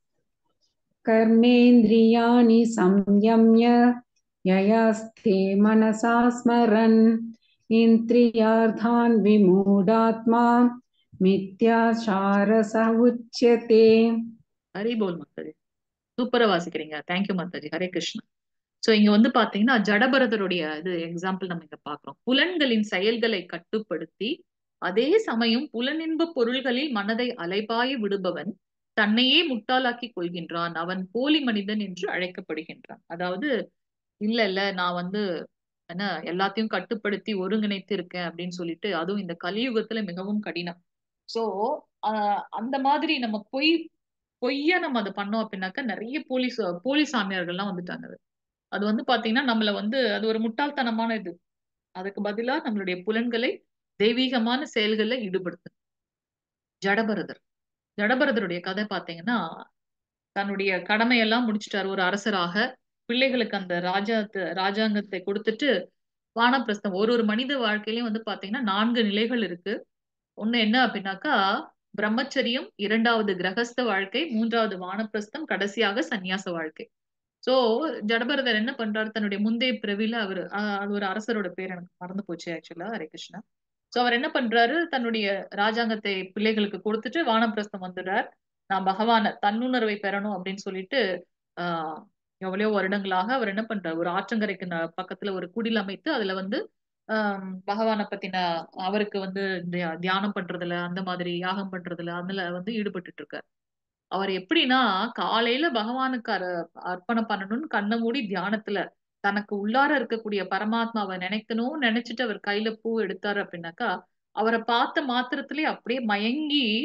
कर्मेन्द्रियाणि संयम्य ययास्ते मनसा स्मरन् इन्द्रियार्थान् विमूढात्मा मिथ्याचारः उच्यते. ஹரி போல் மாதாஜி, சூப்பரா வாசிக்கிறீங்க. தேங்க்யூ மாதாஜி. ஹரே கிருஷ்ணா. சோ இங்க வந்து பாத்தீங்கன்னா ஜடபரதருடைய இது எக்ஸாம்பிள் நம்ம இங்க பாக்குறோம். புலன்களின் செயல்களை கட்டுப்படுத்தி அதே சமயம் புலனின்ப பொருள்களில் மனதை அலைபாய விடுபவன் தன்னையே முட்டாளாக்கி கொள்கின்றான். அவன் போலி மனிதன் என்று அழைக்கப்படுகின்றான். அதாவது இல்ல இல்ல நான் வந்து என்ன எல்லாத்தையும் கட்டுப்படுத்தி ஒருங்கிணைத்து இருக்கேன் அப்படின்னு சொல்லிட்டு, அதுவும் இந்த கலியுகத்துல மிகவும் கடினம். சோ அந்த மாதிரி நம்ம பொய்யா நம்ம அதை பண்ணோம் அப்படின்னாக்கா நிறைய போலி சாமியார்கள்லாம் வந்துட்டாங்க. அது வந்து பாத்தீங்கன்னா நம்மள வந்து அது ஒரு முட்டாள்தனமான இது. அதுக்கு பதிலா நம்மளுடைய புலன்களை தெய்வீகமான செயல்கள்ல ஈடுபடுத்து. ஜடபரதர் ஜடபரதருடைய கதை பாத்தீங்கன்னா, தன்னுடைய கடமையெல்லாம் முடிச்சிட்டாரு ஒரு அரசராக. பிள்ளைகளுக்கு அந்த ராஜாங்கத்தை கொடுத்துட்டு வானப்பிரஸ்தம். ஒரு ஒரு மனித வாழ்க்கையிலயும் வந்து பாத்தீங்கன்னா 4 நிலைகள் இருக்கு. ஒண்ணு என்ன அப்படின்னாக்கா பிரம்மச்சரியம், 2வது கிரகஸ்த வாழ்க்கை, 3வது வானப்பிரஸ்தம், கடைசியாக சந்நியாச வாழ்க்கை. சோ ஜடபரதர் என்ன பண்றாரு, தன்னுடைய முந்தைய பிறவில அவரு அது ஒரு அரசரோட பேர் எனக்கு மறந்து போச்சு ஆக்சுவலா. ஹரே கிருஷ்ணா. சோ அவர் என்ன பண்றாரு, தன்னுடைய ராஜாங்கத்தை பிள்ளைகளுக்கு கொடுத்துட்டு வானப்பிரஸ்தம் வந்துடுறார். நான் பகவான தன்னுணர்வை பெறணும் அப்படின்னு சொல்லிட்டு ஆஹ் எவ்வளவோ வருடங்களாக அவர் என்ன பண்றாரு, ஒரு ஆற்றங்கரைக்கு பக்கத்துல ஒரு குடில் அமைத்து அதுல வந்து பகவானை பத்தின அவருக்கு வந்து இந்த தியானம் பண்றதுல, அந்த மாதிரி யாகம் பண்றதுல அதுல வந்து ஈடுபட்டுட்டு இருக்காரு. அவர் எப்படின்னா காலையில பகவானுக்கு அர்ப்பணம் பண்ணணும்னு கண்ணை மூடி தியானத்துல தனக்கு உள்ளார இருக்கக்கூடிய பரமாத்மாவை நினைக்கணும்னு நினைச்சிட்டு அவர் கையில பூ எடுத்தாரு அப்படின்னாக்கா, அவரை பார்த்த மாத்திரத்திலே அப்படியே மயங்கி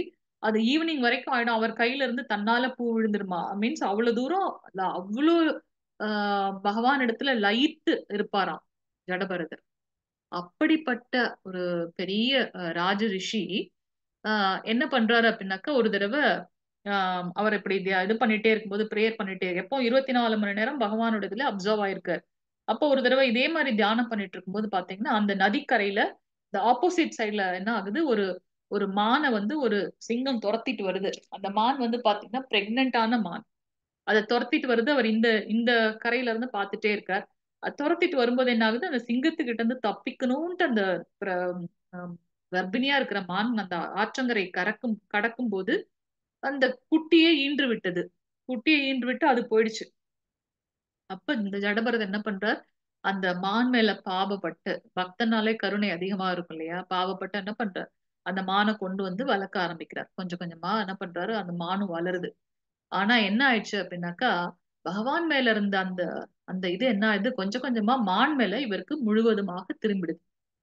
அது ஈவினிங் வரைக்கும் ஆயிடும். அவர் கையில இருந்து தன்னால பூ விழுந்துருமா மீன்ஸ் அவ்வளவு தூரம் அவ்வளோ பகவான் இடத்துல லயித்து இருப்பாராம் ஜடபரதர். அப்படிப்பட்ட ஒரு பெரிய ராஜ ரிஷி என்ன பண்றாரு அப்படின்னாக்கா ஒரு தடவை அவர் இப்படி இது பண்ணிட்டே இருக்கும்போது பிரேயர் பண்ணிட்டே எப்போ 24 மணி நேரம் பகவானோட இதுல அப்சர்வ் ஆயிருக்காரு. அப்போ ஒரு தடவை இதே மாதிரி தியானம் பண்ணிட்டு இருக்கும்போது பாத்தீங்கன்னா அந்த நதிக்கரையில இந்த ஆப்போசிட் சைட்ல என்ன ஆகுது, ஒரு ஒரு மானை வந்து ஒரு சிங்கம் துரத்திட்டு வருது. அந்த மான் வந்து பாத்தீங்கன்னா பிரெக்னென்டான மான். அதை துரத்திட்டு வருது. அவர் இந்த இந்த கரையில இருந்து பாத்துட்டே இருக்கார். அது துரத்திட்டு வரும்போது என்ன ஆகுது, அந்த சிங்கத்துக்கிட்ட இருந்து தப்பிக்கணும்ட்டு அந்த பிர- ஆம், கர்ப்பிணியா இருக்கிற மான் அந்த ஆற்றங்கரை கடக்கும் போது அந்த குட்டியை ஈன்று விட்டது. குட்டியை ஈன்று விட்டு அது போயிடுச்சு. அப்ப இந்த ஜடபரதர் என்ன பண்றார், அந்த மான் மேல பாவப்பட்டு, பக்தனாலே கருணை அதிகமா இருக்கும் இல்லையா, பாவப்பட்டு என்ன பண்றார், அந்த மானை கொண்டு வந்து வளர்க்க ஆரம்பிக்கிறார். கொஞ்சம் கொஞ்சமா என்ன பண்றாரு, அந்த மானும் வளருது. ஆனா என்ன ஆயிடுச்சு அப்படின்னாக்கா, பகவான் மேல இருந்த அந்த அந்த இது என்ன ஆயிடுது, கொஞ்சம் கொஞ்சமா மான் மேல இவருக்கு முழுவதுமாக திரும்பிடுது.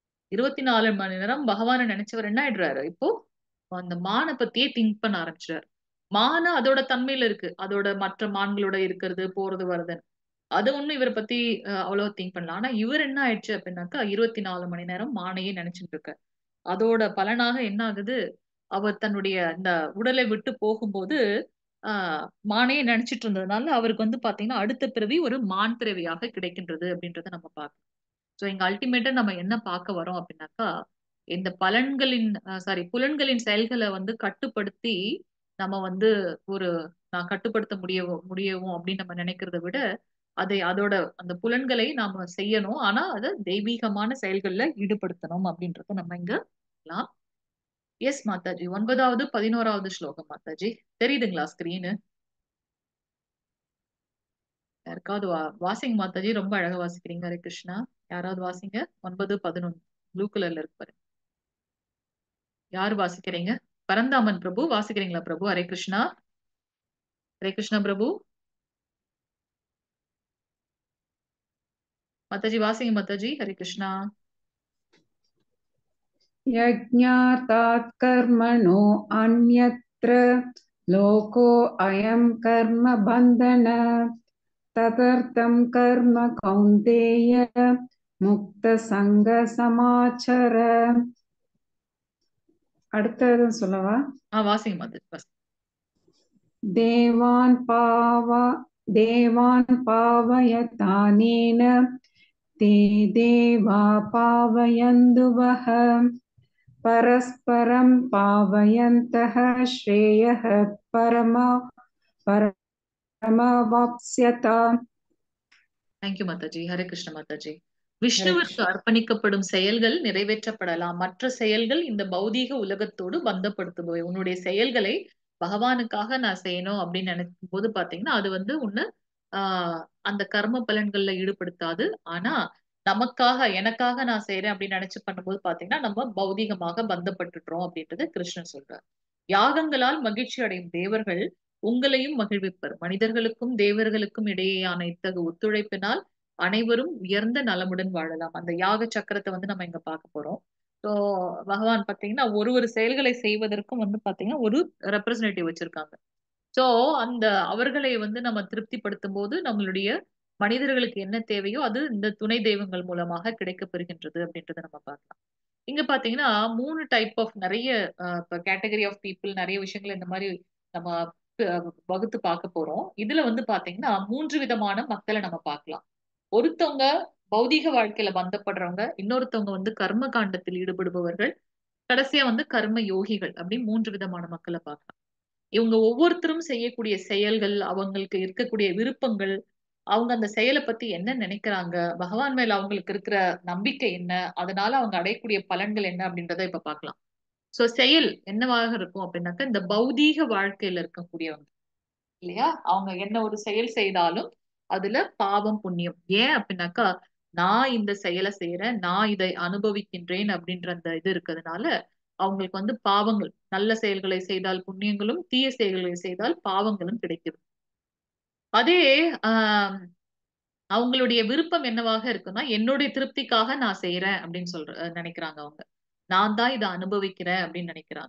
24 மணி நேரம் பகவானை நினைச்சவர் என்ன ஆயிடுறாரு இப்போ, அந்த மானை பத்தியே திங்க் பண்ண ஆரம்பிச்சாரு. மானு அதோட தன்மையில இருக்கு, அதோட மற்ற மான்களோட இருக்கிறது போறது வருதுன்னு. அது ஒண்ணும் இவரை பத்தி அவ்வளவு திங்க் பண்ணல. ஆனா இவர் என்ன ஆயிடுச்சு அப்படின்னாக்கா 24 மணி நேரம் மானையே நினைச்சிட்டு இருக்காரு. அதோட பலனாக என்ன ஆகுது, அவர் தன்னுடைய இந்த உடலை விட்டு போகும்போது மானையே நினைச்சிட்டு இருந்ததுனால அவருக்கு வந்து பாத்தீங்கன்னா அடுத்த பிறவி ஒரு மான் பிறவியாக கிடைக்கின்றது அப்படின்றத நம்ம பார்க்கணும். சோ இங்க அல்டிமேட்டா நம்ம என்ன பார்க்க வரோம் அப்படின்னாக்கா, இந்த பலன்களின் புலன்களின் செயல்களை வந்து கட்டுப்படுத்தி நம்ம வந்து ஒரு நான் கட்டுப்படுத்த முடியவும் அப்படின்னு நம்ம நினைக்கிறத விட, அதோட அந்த புலன்களை நாம செய்யணும். ஆனா அதை தெய்வீகமான செயல்கள்ல ஈடுபடுத்தணும் அப்படின்றத நம்ம இங்க பார்க்கலாம். எஸ் மாதாஜி, 9வது 11வது ஸ்லோகம் மாதாஜி. தெரியுதுங்களா ஸ்கிரீனு? யாருக்காவது வாசிங்க மாதாஜி, ரொம்ப அழகா வாசிக்கிறீங்க. ஹரே கிருஷ்ணா. யாராவது வாசிங்க. 9, 11 ப்ளூ கலர்ல இருக்கு பாருங்க. யாரு வாசிக்கிறீங்க? பரந்தாமன் பிரபு வாசிக்கிறீங்களா பிரபு? ஹரே கிருஷ்ணா. ஹரே கிருஷ்ணா பிரபு. மாதாஜி வாசிங்க மாதாஜி. ஹரே கிருஷ்ணா. यज्ञार्थात् कर्मणो अन्यत्र लोको अयं कर्म बन्धन तदर्थं कर्म कौन्तेय मुक्तसङ्गसमाचर. அடுத்ததும் சொல்லவா? வாசிங்க மாதாஜி வாசிங்க. देवान् पावयतानेन ते देवा पावयन्तु वः परस्परं पावयन्तः श्रेयः परमवाप्स्यताम्. தேங்க்யூ மாதாஜி. ஹரே கிருஷ்ண மாதாஜி. ஹரே விஷ்ணுவிற்கு கிருஷ்ணா. அர்ப்பணிக்கப்படும் செயல்கள் நிறைவேற்றப்படலாம். மற்ற செயல்கள் இந்த பௌதீக உலகத்தோடு பந்தப்படுத்துபவை. உன்னுடைய செயல்களை பகவானுக்காக நான் செய்யணும் அப்படின்னு நினைக்கும் போது பாத்தீங்கன்னா அது வந்து உன்னை அந்த கர்ம பலன்கள்ல ஈடுபடுத்தாது. ஆனா நமக்காக எனக்காக நான் செய்யறேன் அப்படின்னு நினைச்சு பண்ணும்போது பாத்தீங்கன்னா நம்ம பௌதீகமாக பந்தப்பட்டுடுறோம் அப்படின்றது கிருஷ்ணன் சொல்றார். யாகங்களால் மகிழ்ச்சி அடையும் தேவர்கள் உங்களையும் மகிழ்விப்பர். மனிதர்களுக்கும் தேவர்களுக்கும் இடையேயான இத்தகு ஒத்துழைப்பினால் அனைவரும் உயர்ந்த நலமுடன் வாழலாம். அந்த யாக சக்கரத்தை வந்து நம்ம இங்க பார்க்க போறோம். ஸோ பகவான் பாத்தீங்கன்னா ஒரு ஒரு செயல்களை செய்வதற்கும் வந்து பாத்தீங்கன்னா ஒரு ரெப்ரசன்டேட்டிவ் வச்சிருக்காங்க. சோ அந்த அவர்களை வந்து நம்ம திருப்திப்படுத்தும் போது நம்மளுடைய மனிதர்களுக்கு என்ன தேவையோ அது இந்த துணை தெய்வங்கள் மூலமாக கிடைக்கப்பெறுகின்றது அப்படின்றத நம்ம பார்க்கலாம். இங்க பாத்தீங்கன்னா 3 டைப் ஆஃப் நிறைய கேட்டகரி ஆஃப் பீப்புள் நிறைய விஷயங்கள் இந்த மாதிரி நம்ம வகுத்து பார்க்க போறோம். இதுல வந்து பாத்தீங்கன்னா 3 விதமான மக்களை நம்ம பார்க்கலாம். ஒருத்தவங்க பௌதீக வாழ்க்கையில பந்தப்படுறவங்க, இன்னொருத்தவங்க வந்து கர்ம காண்டத்தில் ஈடுபடுபவர்கள், கடைசியா வந்து கர்ம யோகிகள் அப்படி 3 விதமான மக்களை பார்க்கலாம். இவங்க ஒவ்வொருத்தரும் செய்யக்கூடிய செயல்கள், அவங்களுக்கு இருக்கக்கூடிய விருப்பங்கள், அவங்க அந்த செயலை பத்தி என்ன நினைக்கிறாங்க, பகவான் மேல அவங்களுக்கு இருக்கிற நம்பிக்கை என்ன, அதனால அவங்க அடையக்கூடிய பலன்கள் என்ன அப்படின்றத இப்ப பார்க்கலாம். சோ செயல் என்னவாக இருக்கும் அப்படின்னாக்கா, இந்த பௌதீக வாழ்க்கையில இருக்கக்கூடியவங்க இல்லையா, அவங்க என்ன ஒரு செயல் செய்தாலும் அதுல பாவம் புண்ணியம். ஏன் அப்படின்னாக்கா, நான் இந்த செயலை செய்யறேன், நான் இதை அனுபவிக்கின்றேன் அப்படின்ற அந்த இது இருக்கிறதுனால அவங்களுக்கு வந்து பாவங்கள், நல்ல செயல்களை செய்தால் புண்ணியங்களும், தீய செயல்களை செய்தால் பாவங்களும் கிடைக்கும். அதே ஆஹ் அவங்களுடைய விருப்பம் என்னவாக இருக்குன்னா, என்னுடைய திருப்திக்காக நான் செய்யறேன் அப்படின்னு நினைக்கிறாங்க அவங்க. நான் தான் இதை அனுபவிக்கிறேன் அப்படின்னு நினைக்கிறாங்க.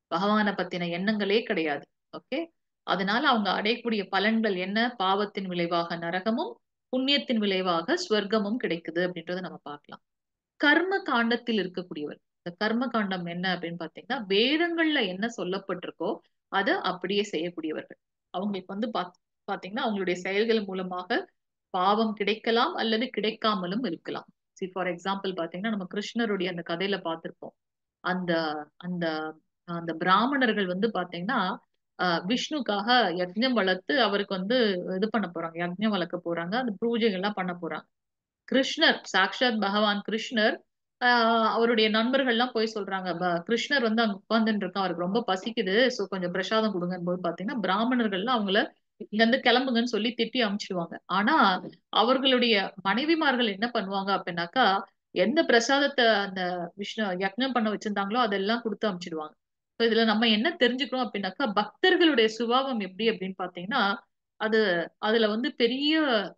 பகவானை பத்தின எண்ணங்களே கிடையாது. ஓகே. அதனால அவங்க அடையக்கூடிய பலன்கள் என்ன? பாவத்தின் விளைவாக நரகமும், புண்ணியத்தின் விளைவாக ஸ்வர்க்கமும் கிடைக்குது அப்படின்றத நம்ம பார்க்கலாம். கர்ம காண்டத்தில் இருக்கக்கூடியவர். இந்த கர்ம காண்டம் என்ன அப்படின்னு பாத்தீங்கன்னா, வேதங்கள்ல என்ன சொல்லப்பட்டிருக்கோ அதை அப்படியே செய்யக்கூடியவர்கள். அவங்களுக்கு வந்து பாத்தீங்கன்னா அவங்களுடைய செயல்கள் மூலமாக பாவம் கிடைக்கலாம் அல்லது கிடைக்காமலும் இருக்கலாம். ஃபார் எக்ஸாம்பிள் பாத்தீங்கன்னா நம்ம கிருஷ்ணருடைய அந்த கதையில பார்த்திருப்போம். அந்த அந்த அந்த பிராமணர்கள் வந்து பாத்தீங்கன்னா விஷ்ணுக்காக யஜ்ஞம் வளர்த்து அவருக்கு வந்து இது பண்ண போறாங்க, யஜ்ஞம் வளர்க்க போறாங்க, அந்த பூஜைகள் எல்லாம் பண்ண போறாங்க. கிருஷ்ணர், சாக்ஷாத் பகவான் கிருஷ்ணர், அவருடைய நண்பர்கள் எல்லாம் போய் சொல்றாங்க, கிருஷ்ணர் வந்து அங்க உட்கார்ந்துட்டு இருக்கான், அவருக்கு ரொம்ப பசிக்குது, சோ கொஞ்சம் பிரசாதம் கொடுங்கன்னு போது பாத்தீங்கன்னா பிராமணர்கள்லாம் அவங்கள இங்க இருந்து கிளம்புங்கன்னு சொல்லி திட்டி அனுப்பிச்சிடுவாங்க. ஆனா அவர்களுடைய மனைவிமார்கள் என்ன பண்ணுவாங்க அப்படின்னாக்கா, எந்த பிரசாதத்தை அந்த விஷ்ணு யக்ஞம் பண்ண வச்சிருந்தாங்களோ அதெல்லாம் கொடுத்து அனுப்பிச்சிடுவாங்க. இதுல நம்ம என்ன தெரிஞ்சுக்கிறோம் அப்படின்னாக்கா, பக்தர்களுடைய சுபாவம் எப்படி அப்படின்னு பாத்தீங்கன்னா, அது அதுல வந்து பெரிய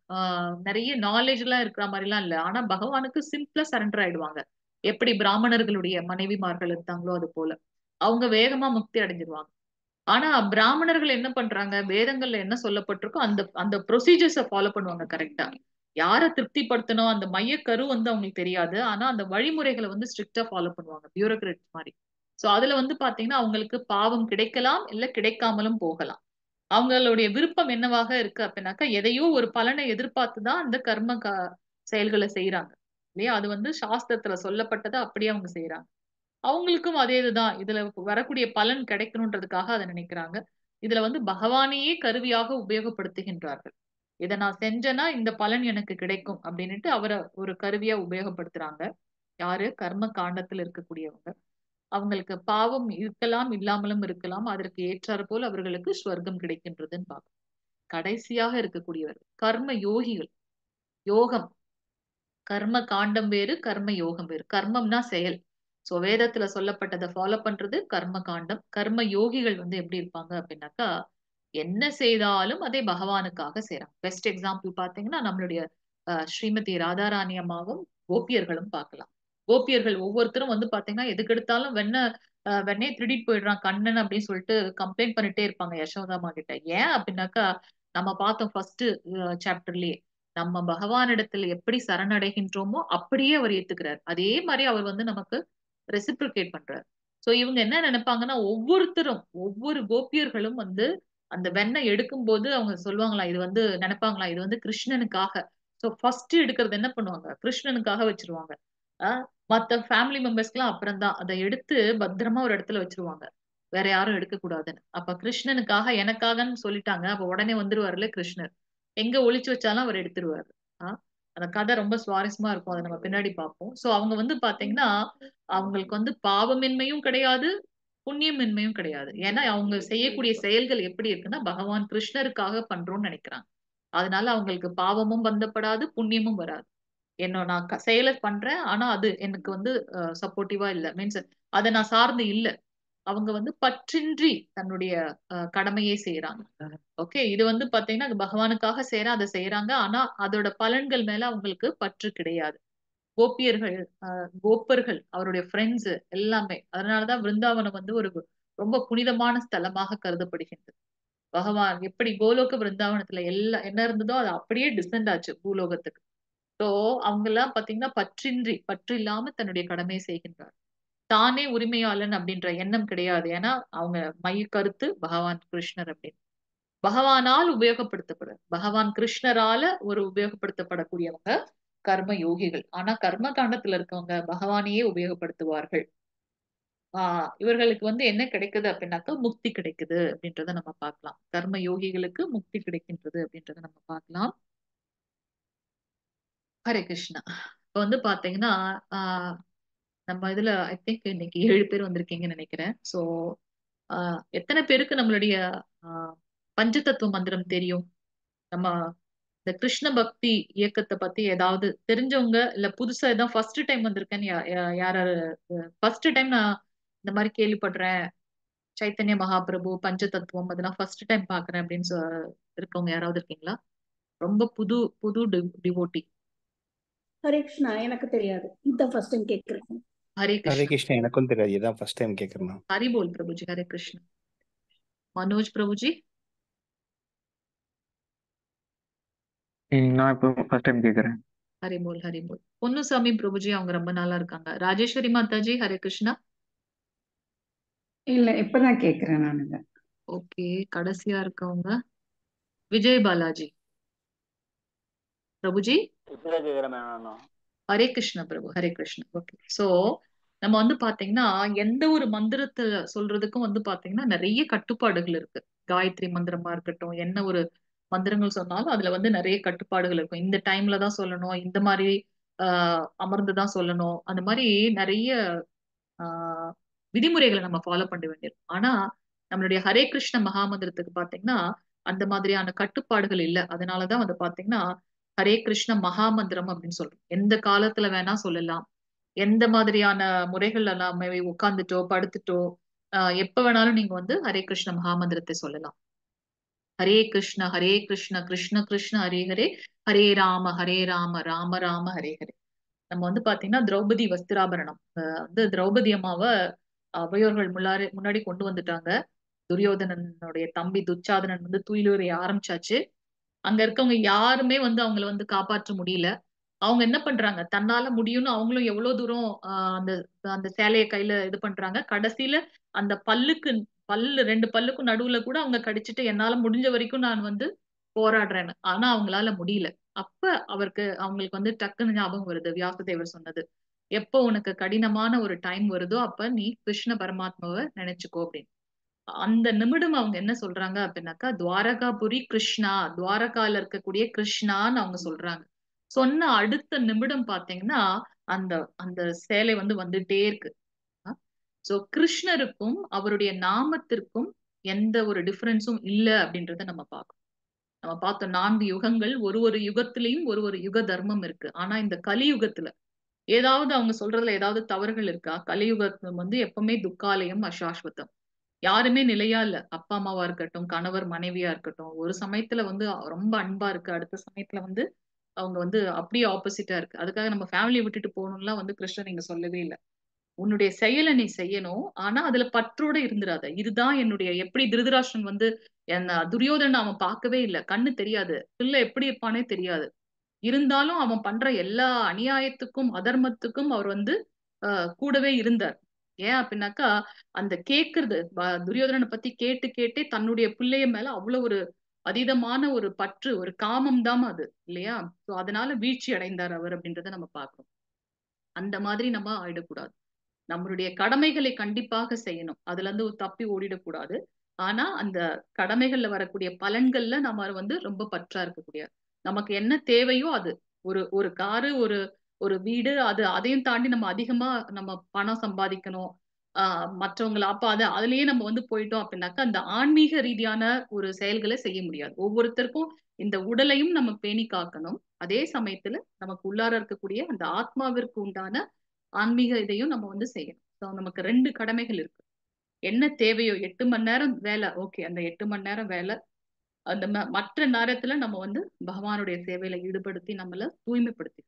நிறைய நாலேஜ் எல்லாம் இருக்கிற மாதிரி எல்லாம் இல்ல. ஆனா பகவானுக்கு சிம்பிளா சரண்டர் ஆயிடுவாங்க. எப்படி பிராமணர்களுடைய மனைவிமார்கள் இருந்தாங்களோ அது போல அவங்க வேகமா முக்தி அடைஞ்சிருவாங்க. ஆனா பிராமணர்கள் என்ன பண்றாங்க, வேதங்கள்ல என்ன சொல்லப்பட்டிருக்கோ அந்த அந்த ப்ரொசீஜர்ஸ ஃபாலோ பண்ணுவாங்க கரெக்டா. யாரை திருப்திப்படுத்தணும் அந்த மையக்கரு வந்து அவங்களுக்கு தெரியாது. ஆனா அந்த வழிமுறைகளை வந்து ஸ்ட்ரிக்டா ஃபாலோ பண்ணுவாங்க, பியூரோக்ராட் மாதிரி. சோ அதுல வந்து பாத்தீங்கன்னா அவங்களுக்கு பாவம் கிடைக்கலாம் இல்ல கிடைக்காமலும் போகலாம். அவங்களுடைய விருப்பம் என்னவாக இருக்கு அப்படின்னாக்கா, எதையோ ஒரு பலனை எதிர்பார்த்துதான் அந்த கர்ம செயல்களை செய்யறாங்க இல்லையா. அது வந்து சாஸ்திரத்துல சொல்லப்பட்டதை அப்படியே அவங்க செய்யறாங்க. அவங்களுக்கும் அதே இதுதான், இதுல வரக்கூடிய பலன் கிடைக்கணுன்றதுக்காக அதை நினைக்கிறாங்க. இதுல வந்து பகவானையே கருவியாக உபயோகப்படுத்துகின்றார்கள். இதை நான் செஞ்சேன்னா இந்த பலன் எனக்கு கிடைக்கும் அப்படின்னுட்டு அவரை ஒரு கருவியா உபயோகப்படுத்துறாங்க. யாரு? கர்ம காண்டத்தில் இருக்கக்கூடியவங்க. அவங்களுக்கு பாவம் இருக்கலாம், இல்லாமலும் இருக்கலாம். அதற்கு ஏற்றாறு போல் அவர்களுக்கு ஸ்வர்க்கம் கிடைக்கின்றதுன்னு பார்க்கணும். கடைசியாக இருக்கக்கூடியவர்கள் கர்ம யோகிகள். யோகம், கர்ம காண்டம் வேறு, கர்ம யோகம் வேறு. கர்மம்னா செயல். சோ வேதத்துல சொல்லப்பட்டதை ஃபாலோ பண்றது கர்ம காண்டம். கர்ம யோகிகள் வந்து எப்படி இருப்பாங்க அப்படின்னாக்கா, என்ன செய்தாலும் அதை பகவானுக்காக செய்யறாங்க. பெஸ்ட் எக்ஸாம்பிள் பாத்தீங்கன்னா நம்மளுடைய ஸ்ரீமதி ராதாராணி அம்மாவும் கோபியர்களும் பார்க்கலாம். கோபியர்கள் ஒவ்வொருத்தரும் வந்து பாத்தீங்கன்னா எதுக்கெடுத்தாலும் வெண்ணெய் திருடிட்டு போயிடுறான் கண்ணன் அப்படின்னு சொல்லிட்டு கம்ப்ளைண்ட் பண்ணிட்டே இருப்பாங்க யசோதாமா கிட்ட. ஏன் அப்படின்னாக்கா, நம்ம பார்த்தோம் ஃபர்ஸ்ட் சாப்டர்லயே, நம்ம பகவானிடத்துல எப்படி சரணடைகின்றோமோ அப்படியே அவர் ஏத்துக்கிறார். அதே மாதிரி அவர் வந்து நமக்கு ரெசிப்ரிகேட் பண்றார். சோ இவங்க என்ன நினைப்பாங்கன்னா, ஒவ்வொருத்தரும் ஒவ்வொரு கோபியர்களும் வந்து அந்த வெண்ணெய் எடுக்கும் போது அவங்க சொல்லுவாங்களா, இது வந்து நினைப்பாங்களா, இது வந்து கிருஷ்ணனுக்காக. சோ ஃபர்ஸ்ட் எடுக்கிறது என்ன பண்ணுவாங்க, கிருஷ்ணனுக்காக வச்சிருவாங்க. ஆஹ் மத்த ஃபேமிலி மெம்பர்ஸ்க்குலாம் அப்புறம் தான் அதை எடுத்து பத்திரமா ஒரு இடத்துல வச்சிருவாங்க, வேற யாரும் எடுக்க கூடாதுன்னு. அப்ப கிருஷ்ணனுக்காக எனக்காகன்னு சொல்லிட்டாங்க, அப்ப உடனே வந்துருவாருல கிருஷ்ணர். எங்க ஒளிச்சு வச்சாலும் அவர் எடுத்துருவாரு. ஆஹ் அந்த கதை ரொம்ப சுவாரஸ்யமா இருக்கும், அதை நம்ம பின்னாடி பார்ப்போம். சோ அவங்க வந்து பாத்தீங்கன்னா அவங்களுக்கு வந்து பாவமின்மையும் கிடையாது, புண்ணியமின்மையும் கிடையாது. ஏன்னா அவங்க செய்யக்கூடிய செயல்கள் எப்படி இருக்குன்னா பகவான் கிருஷ்ணருக்காக பண்றோம்னு நினைக்கிறாங்க. அதனால அவங்களுக்கு பாவமும் பந்தப்படாது, புண்ணியமும் வராது. என்ன நான் செயலை பண்றேன், ஆனா அது எனக்கு வந்து சப்போர்ட்டிவா இல்ல, மீன்ஸ் அதை நான் சார்ந்து இல்ல. அவங்க வந்து பற்றின்றி தன்னுடைய கடமையை செய்யறாங்க. ஓகே. இது வந்து பாத்தீங்கன்னா பகவானுக்காக செய்யறேன், அதை செய்யறாங்க. ஆனா அதோட பலன்கள் மேல அவங்களுக்கு பற்று கிடையாது. கோபியர்கள், கோப்பர்கள், அவருடைய ஃப்ரெண்ட்ஸ் எல்லாமே. அதனாலதான் விருந்தாவனம் வந்து ஒரு ரொம்ப புனிதமான ஸ்தலமாக கருதப்படுகின்றது. பகவான் எப்படி கோலோக விருந்தாவனத்துல எல்லாம் என்ன இருந்ததோ அது அப்படியே டிசெண்ட் ஆச்சு பூலோகத்துக்கு. சோ அவங்க எல்லாம் பாத்தீங்கன்னா பற்றின்றி, பற்று இல்லாம தன்னுடைய கடமையை செய்கின்றார். தானே உரிமையாளன் அப்படின்ற எண்ணம் கிடையாது. ஏன்னா அவங்க மைய கருத்து பகவான் கிருஷ்ணர் அப்படின்னு. பகவானால் உபயோகப்படுத்தப்படுற, பகவான் கிருஷ்ணரால ஒரு உபயோகப்படுத்தப்படக்கூடியவங்க கர்ம யோகிகள். ஆனா கர்ம காண்டத்துல இருக்கவங்க பகவானையே உபயோகப்படுத்துவார்கள். இவர்களுக்கு வந்து என்ன கிடைக்குது அப்படின்னாக்கா, முக்தி கிடைக்குது அப்படின்றத நம்ம பார்க்கலாம். கர்ம யோகிகளுக்கு முக்தி கிடைக்கின்றது அப்படின்றத நம்ம பார்க்கலாம். ஹரே கிருஷ்ணா. இப்ப வந்து பாத்தீங்கன்னா ஆஹ் நம்ம இதுல ஐ திங்க் இன்னைக்கு 7 பேர் வந்திருக்கீங்கன்னு நினைக்கிறேன். சோ எத்தனை பேருக்கு நம்மளுடைய ஆஹ் பஞ்சதத்துவ மந்திரம் தெரியும்? நம்ம இந்த கிருஷ்ண பக்தி இயக்கத்தை பத்தி ஏதாவது தெரிஞ்சவங்க, இல்ல புதுசா இதான் ஃபர்ஸ்ட் டைம் வந்திருக்கேன்னு யாரு ஃபர்ஸ்ட் டைம் நான் இந்த மாதிரி கேள்விப்படுறேன், சைத்தன்ய மகாபிரபு பஞ்சதத்துவம் அதெல்லாம் ஃபர்ஸ்ட் டைம் பாக்குறேன் அப்படின்னு இருக்கவங்க யாராவது இருக்கீங்களா? ரொம்ப புது புது டிவோட்டி. ஹரே கிருஷ்ணா, எனக்கு தெரியாது, இதான் ஃபர்ஸ்ட் டைம் கேட்கிறேன். ஹரே ஹரே கிருஷ்ணா. கிருஷ்ணா. எனக்கும் தெரியாது, இதான் ஃபர்ஸ்ட் டைம் கேட்குறேன். ஹரி போல் பிரபுஜி. ஹரே கிருஷ்ணா. மனோஜ் பிரபுஜி. நான் இப்போ ஃபர்ஸ்ட் டைம் கேட்குறேன். ஹரி போல் ஹரி போல். பொன்னுசாமி பிரபுஜி அவங்க ரொம்ப நாளா இருக்காங்க. ராஜேஸ்வரி மாதாஜி ஹரே கிருஷ்ணா. இல்ல இப்பதான் கேக்குறேன் நான் இத. ஓகே, கடைசியா இருக்கவங்க விஜய் பாலாஜி பிரபுஜி. இப்பதான் கேக்குறேன் ma'am. Hare Krishna Prabhu. Hare Krishna. Okay, so நம்ம வந்து பாத்தீங்கன்னா எந்த ஒரு மந்திரத்தை சொல்றதுக்கும் வந்து பாத்தீங்கன்னா நிறைய கட்டுப்பாடுகள் இருக்கு. காயத்ரி மந்திரமா இருக்கட்டும், என்ன ஒரு மந்திரங்கள் சொன்னாலும் அதுல வந்து நிறைய கட்டுப்பாடுகள் இருக்கும். இந்த டைம்ல தான் சொல்லணும், இந்த மாதிரி அமர்ந்துதான் சொல்லணும், அந்த மாதிரி நிறைய ஆஹ் விதிமுறைகளை நம்ம ஃபாலோ பண்ண வேண்டியிருக்கும். ஆனா நம்மளுடைய ஹரே கிருஷ்ண மகாமந்திரத்துக்கு பாத்தீங்கன்னா அந்த மாதிரியான கட்டுப்பாடுகள் இல்லை. அதனாலதான் வந்து பாத்தீங்கன்னா ஹரே கிருஷ்ண மகாமந்திரம் அப்படின்னு சொல்றோம். எந்த காலத்துல வேணா சொல்லலாம், எந்த மாதிரியான முறைகள் எல்லாமே உட்கார்ந்துட்டோ படுத்துட்டோ எப்ப வேணாலும் நீங்க வந்து ஹரே கிருஷ்ண மகாமந்திரத்தை சொல்லலாம். ஹரே கிருஷ்ண கிருஷ்ண கிருஷ்ண ஹரே ஹரே, ஹரே ராம ராம ராம ஹரே ஹரே. நம்ம வந்து பாத்தீங்கன்னா திரௌபதி வஸ்திராபரணம் வந்து திரௌபதி அம்மாவை அவையோர்கள் முன்னாடி கொண்டு வந்துட்டாங்க. துரியோதனனுடைய தம்பி துச்சாதனன் வந்து துயிலுரைய ஆரம்பிச்சாச்சு. அங்க இருக்கவங்க யாருமே வந்து அவங்கள வந்து காப்பாற்ற முடியல. அவங்க என்ன பண்றாங்க, தன்னால முடியும்னு அவங்களும் எவ்வளவு தூரம் அந்த அந்த சேலைய கையில இது பண்றாங்க. கடைசியில அந்த ரெண்டு பல்லுக்கும் நடுவுல கூட அவங்க கடிச்சிட்டு என்னால முடிஞ்ச வரைக்கும் நான் வந்து போராடுறேன்னு. ஆனா அவங்களால முடியல. அப்ப அவங்களுக்கு வந்து டக்குன்னு ஞாபகம் வருது வியாசதேவர் சொன்னது, எப்போ உனக்கு கடினமான ஒரு டைம் வருதோ அப்ப நீ கிருஷ்ண பரமாத்மாவை நினைச்சுக்கோ அப்படின்னு. அந்த நிமிடம் அவங்க என்ன சொல்றாங்க அப்படின்னாக்கா, துவாரகாபுரி கிருஷ்ணா, துவாரகால இருக்கக்கூடிய கிருஷ்ணான்னு அவங்க சொல்றாங்க. சொன்ன அடுத்த நிமிடம் பாத்தீங்கன்னா அந்த அந்த சேலை வந்து வந்துட்டே இருக்கு. சோ கிருஷ்ணருக்கும் அவருடைய நாமத்திற்கும் எந்த ஒரு டிஃபரன்ஸும் இல்ல அப்படின்றத நம்ம பார்க்கணும். நம்ம பார்த்தோம் 4 யுகங்கள், ஒரு யுகத்திலையும் ஒரு யுக தர்மம் இருக்கு. ஆனா இந்த கலியுகத்துல ஏதாவது அவங்க சொல்றதுல ஏதாவது தவறுகள் இருக்கா? கலியுகம் வந்து எப்பவுமே துக்காலயம் அசாஸ்வதம். யாருமே நிலையா இல்ல. அப்பா அம்மாவா இருக்கட்டும், கணவர் மனைவியா இருக்கட்டும், ஒரு சமயத்துல வந்து ரொம்ப அன்பா இருக்கு, அடுத்த சமயத்துல வந்து அவங்க வந்து அப்படியே ஆப்போசிட்டா இருக்கு. அதுக்காக நம்ம ஃபேமிலியை விட்டுட்டு போகணும்லாம் வந்து கிருஷ்ணன் நீங்க சொல்லவே இல்லை. உன்னுடைய செயலை நீ செய்யணும், ஆனா அதுல பற்றோட இருந்துராத. இதுதான் என்னுடைய, எப்படி திருதராஷ்டிரன் வந்து என்ன துரியோதன அவன் பார்க்கவே இல்லை, கண்ணு தெரியாது, பிள்ளை எப்படி இருப்பானே தெரியாது. இருந்தாலும் அவன் பண்ற எல்லா அநியாயத்துக்கும் அதர்மத்துக்கும் அவர் வந்து கூடவே இருந்தார். ஏன் அப்படின்னாக்கா அந்த கேக்குறது துரியோதனனை பத்தி கேட்டு கேட்டே தன்னுடைய பிள்ளைய மேல அவ்வளவு ஒரு அதீதமான ஒரு பற்று, ஒரு காமம் தான் அது இல்லையா? சோ அதனால வீழ்ச்சி அடைந்தார் அவர் அப்படின்றத நம்ம பார்க்கிறோம். அந்த மாதிரி நம்ம ஆயிடக்கூடாது. நம்மளுடைய கடமைகளை கண்டிப்பாக செய்யணும், அதுல இருந்து தப்பி ஓடிடக்கூடாது. ஆனா அந்த கடமைகள்ல வரக்கூடிய பலன்கள்ல நம்ம வந்து ரொம்ப பற்றா இருக்கக்கூடிய, நமக்கு என்ன தேவையோ அது, ஒரு ஒரு காரு, ஒரு ஒரு வீடு, அதையும் தாண்டி நம்ம அதிகமா நம்ம பணம் சம்பாதிக்கணும், மற்றவங்களை அப்ப அதுலயே நம்ம வந்து போயிட்டோம் அப்படின்னாக்கா அந்த ஆன்மீக ரீதியான ஒரு செயல்களை செய்ய முடியாது. ஒவ்வொருத்தருக்கும் இந்த உடலையும் நம்ம பேணி காக்கணும், அதே சமயத்துல நமக்கு உள்ளார இருக்கக்கூடிய அந்த ஆத்மாவிற்கு உண்டான ஆன்மீக இதையும் நம்ம வந்து செய்யணும். நமக்கு 2 கடமைகள் இருக்கு. என்ன தேவையோ 8 மணி நேரம் வேலை, ஓகே, அந்த 8 மணி நேரம் வேலை, அந்த மற்ற நேரத்துல நம்ம வந்து பகவானுடைய சேவையில ஈடுபடுத்தி நம்மள தூய்மைப்படுத்தி.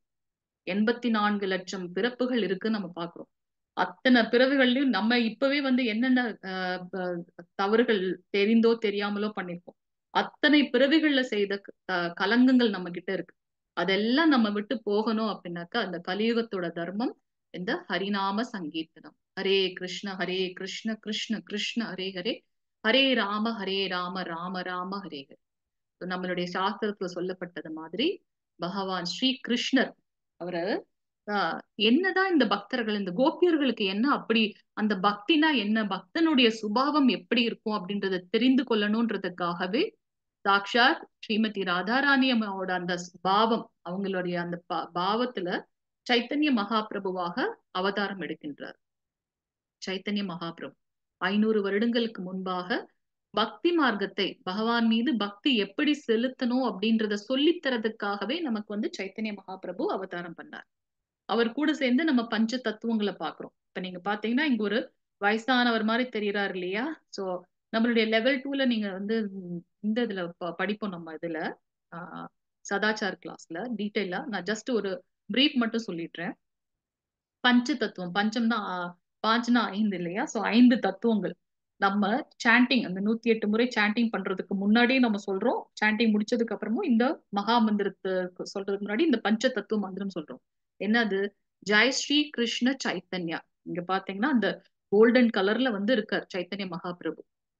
84 லட்சம் பிறப்புகள் இருக்குன்னு நம்ம பாக்குறோம். அத்தனை பிறவிகள்லயும் நம்ம இப்பவே வந்து என்னென்ன தவறுகள் தெரிந்தோ தெரியாமலோ பண்ணிருக்கோம். அத்தனை பிறவிகள்ல செய்த கலங்கங்கள் நம்ம கிட்ட இருக்கு. அதெல்லாம் நம்ம விட்டு போகணும் அப்படின்னாக்கா அந்த கலியுகத்தோட தர்மம் இந்த ஹரிநாம சங்கீர்த்தனம். ஹரே கிருஷ்ண கிருஷ்ண கிருஷ்ண ஹரே ஹரே, ஹரே ராம ராம ராம ஹரே ஹரே. நம்மளுடைய சாஸ்திரத்துல சொல்லப்பட்டது மாதிரி பகவான் ஸ்ரீ கிருஷ்ணர் அவரை என்னதான் இந்த பக்தர்கள், இந்த கோபியர்களுக்கு என்ன அப்படி அந்த பக்தினா என்ன, பக்தனுடைய சுபாவம் எப்படி இருக்கும் அப்படின்றத தெரிந்து கொள்ளணும்ன்றதுக்காகவே சாக்ஷாத் ஸ்ரீமதி ராதாராணி அம்மாவோட அந்த பாவம், அவங்களுடைய அந்த பாவத்துல சைத்தன்ய மகாபிரபுவாக அவதாரம் எடுக்கின்றார். சைத்தன்ய மகாபிரபு 500 வருடங்களுக்கு முன்பாக பக்தி மார்க்கத்தை, பகவான் மீது பக்தி எப்படி செலுத்தணும் அப்படின்றத சொல்லித்தரதுக்காகவே நமக்கு வந்து சைத்தன்ய மகாபிரபு அவதாரம் பண்ணார். அவர் கூட சேர்ந்து நம்ம பஞ்ச தத்துவங்களை பாக்குறோம். இப்ப நீங்க பாத்தீங்கன்னா இங்க ஒரு வயசானவர் மாதிரி தெரியறாரு இல்லையா? சோ நம்மளுடைய லெவல் 2ல நீங்க வந்து இந்த இதுல படிப்போம். நம்ம இதுல சதாச்சார் கிளாஸ்ல டீட்டெயிலா நான் ஜஸ்ட் ஒரு பிரீஃப் மட்டும் சொல்லிடுறேன். பஞ்ச தத்துவம், பஞ்சம்னா பாஞ்சுனா 5 இல்லையா? சோ 5 தத்துவங்கள். நம்ம சாண்டிங் அந்த 108 முறை சாண்டிங் பண்றதுக்கு முன்னாடியே நம்ம சொல்றோம். சாண்டிங் முடிச்சதுக்கு அப்புறமும் இந்த மகா மந்திரத்துக்கு சொல்றதுக்கு முன்னாடி இந்த பஞ்ச தத்துவ மந்திரம் சொல்றோம். என்னது? ஜெய் ஸ்ரீ கிருஷ்ண சைத்தன்யா. இங்க பாத்தீங்கன்னா அந்த கோல்டன் கலர்ல வந்து இருக்கார் சைத்தன்ய மகாபிரபு.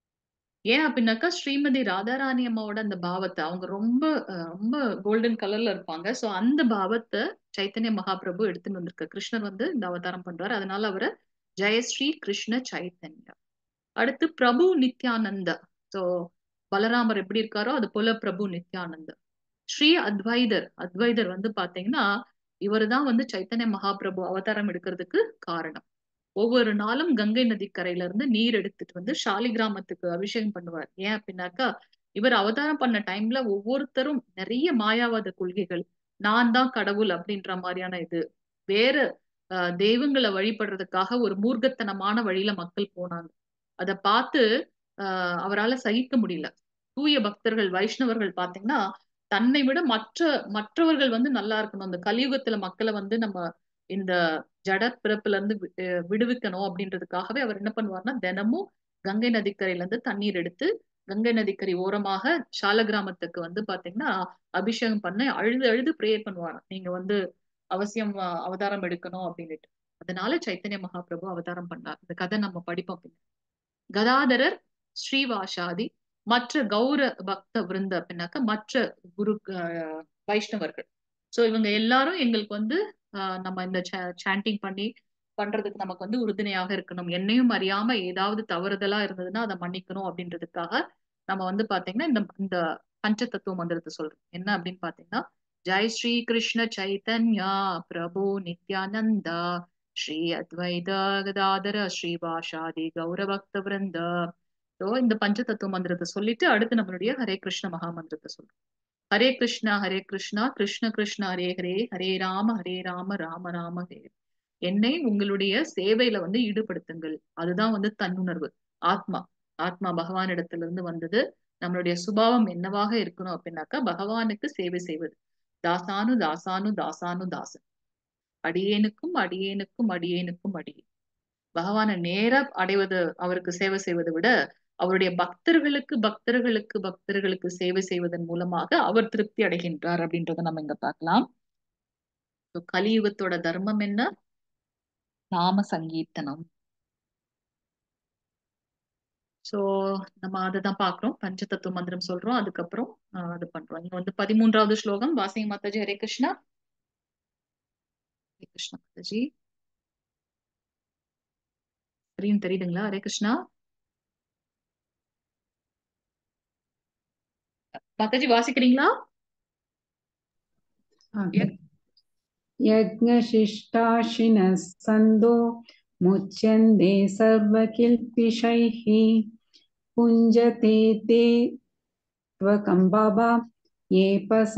ஏன் அப்படின்னாக்கா ஸ்ரீமதி ராதாராணி அம்மாவோட அந்த பாவத்தை அவங்க ரொம்ப ரொம்ப கோல்டன் கலர்ல இருப்பாங்க. சோ அந்த பாவத்தை சைத்தன்ய மகாபிரபு எடுத்துன்னு வந்திருக்க கிருஷ்ணர் வந்து இந்த அவதாரம் பண்றாரு. அதனால அவரை ஜெயஸ்ரீ கிருஷ்ண சைத்தன்யா. அடுத்து பிரபு நித்யானந்தா. சோ பலராமர் எப்படி இருக்காரோ அது போல பிரபு நித்யானந்தா. ஸ்ரீ அத்வைதர். அத்வைதர் வந்து பாத்தீங்கன்னா இவருதான் வந்து சைத்தன்ய மகாபிரபு அவதாரம் எடுக்கிறதுக்கு காரணம். ஒவ்வொரு நாளும் கங்கை நதிக்கரையில இருந்து நீர் எடுத்துட்டு வந்து ஷாலி கிராமத்துக்கு அபிஷேகம் பண்ணுவார். ஏன் அப்படின்னாக்கா இவர் அவதாரம் பண்ண டைம்ல ஒவ்வொருத்தரும் நிறைய மாயாவாத கொள்கைகள், நான் தான் கடவுள் அப்படின்ற மாதிரியான இது, வேற தெய்வங்களை வழிபடுறதுக்காக ஒரு மூர்க்கத்தனமான வழியில மக்கள் போனாங்க. அதை பார்த்து அவரால சகிக்க முடியல. தூய பக்தர்கள் வைஷ்ணவர்கள் பாத்தீங்கன்னா தன்னை விட மற்றவர்கள் வந்து நல்லா இருக்கணும், அந்த கலியுகத்துல மக்களை வந்து நம்ம இந்த ஜட பிறப்புல இருந்து விடுவிக்கணும் அப்படின்றதுக்காகவே அவர் என்ன பண்ணுவார்னா தினமும் கங்கை நதிக்கரையில இருந்து தண்ணீர் எடுத்து கங்கை நதிக்கரை ஓரமாக சால கிராமத்துக்கு வந்து பாத்தீங்கன்னா அபிஷேகம் பண்ண அழுது அழுது பிரேயர் பண்ணுவாராம். நீங்க வந்து அவசியம் அவதாரம் எடுக்கணும் அப்படின்னுட்டு. அதனால சைத்தன்ய மகாபிரபு அவதாரம் பண்ணார். இந்த கதை நம்ம படிப்போம். கதாதரர், ஸ்ரீவாசாதி, மற்ற கௌர பக்த விருந்த அப்படின்னாக்க மற்ற குரு வைஷ்ணவர்கள். சோ இவங்க எல்லாரும் எங்களுக்கு வந்து நம்ம இந்த சாண்டிங் பண்ணி பண்றதுக்கு நமக்கு வந்து உறுதுணையாக இருக்கணும். என்னையும் அறியாம ஏதாவது தவறுதலா இருந்ததுன்னா அதை மன்னிக்கணும் அப்படின்றதுக்காக நம்ம வந்து பாத்தீங்கன்னா இந்த இந்த பஞ்ச தத்துவ மந்திரத்தை சொல்றோம். என்ன அப்படின்னு பாத்தீங்கன்னா ஜெய் ஸ்ரீ கிருஷ்ண சைத்தன்யா பிரபு நித்யானந்தா ஸ்ரீ அத்வைத கதாதர ஸ்ரீவாசாதி கௌரபக்த விருந்த. ஸோ இந்த பஞ்ச தத்துவ மந்திரத்தை சொல்லிட்டு அடுத்து நம்மளுடைய ஹரே கிருஷ்ண மகா மந்திரத்தை சொல்றோம். ஹரே கிருஷ்ணா கிருஷ்ண கிருஷ்ண ஹரே ஹரே, ஹரே ராம ராம ராம ஹரே. என்னை உங்களுடைய சேவையில வந்து ஈடுபடுத்துங்கள். அதுதான் வந்து தன்னுணர்வு. ஆத்மா ஆத்மா பகவானிடத்திலிருந்து வந்தது. நம்மளுடைய சுபாவம் என்னவாக இருக்கணும் அப்படின்னாக்கா பகவானுக்கு சேவை செய்வது. தாசானு தாசானு தாசானு தாசன். அடியேனுக்கும் அடியேனுக்கும் அடியேனுக்கும் அடியே. பகவானை நேரா அடைவது, அவருக்கு சேவை செய்வதை விட அவருடைய பக்தர்களுக்கு பக்தர்களுக்கு பக்தர்களுக்கு சேவை செய்வதன் மூலமாக அவர் திருப்தி அடைகின்றார் அப்படின்றத நம்ம இங்க பார்க்கலாம். கலியுகத்தோட தர்மம் என்ன? நாம சங்கீர்த்தனம். சோ நம்ம அதைதான் பாக்குறோம். பஞ்ச தத்துவ மந்திரம் சொல்றோம், அதுக்கப்புறம் அது பண்றோம். இங்க வந்து 13வது ஸ்லோகம். வாசிங்க மாதாஜி. ஹரே கிருஷ்ணா. ஹரே கிருஷ்ணா மாதாஜி. ஸ்கிரீன் தெரியுதுங்களா? ஹரே கிருஷ்ணா மாதாஜி வாசிக்கிறீங்களா? यज्ञशिष्टाशिनः सन्दो मुच्यन्ते सर्वकिल्पिषैः पुञ्जते ते त्वकं बाबा ये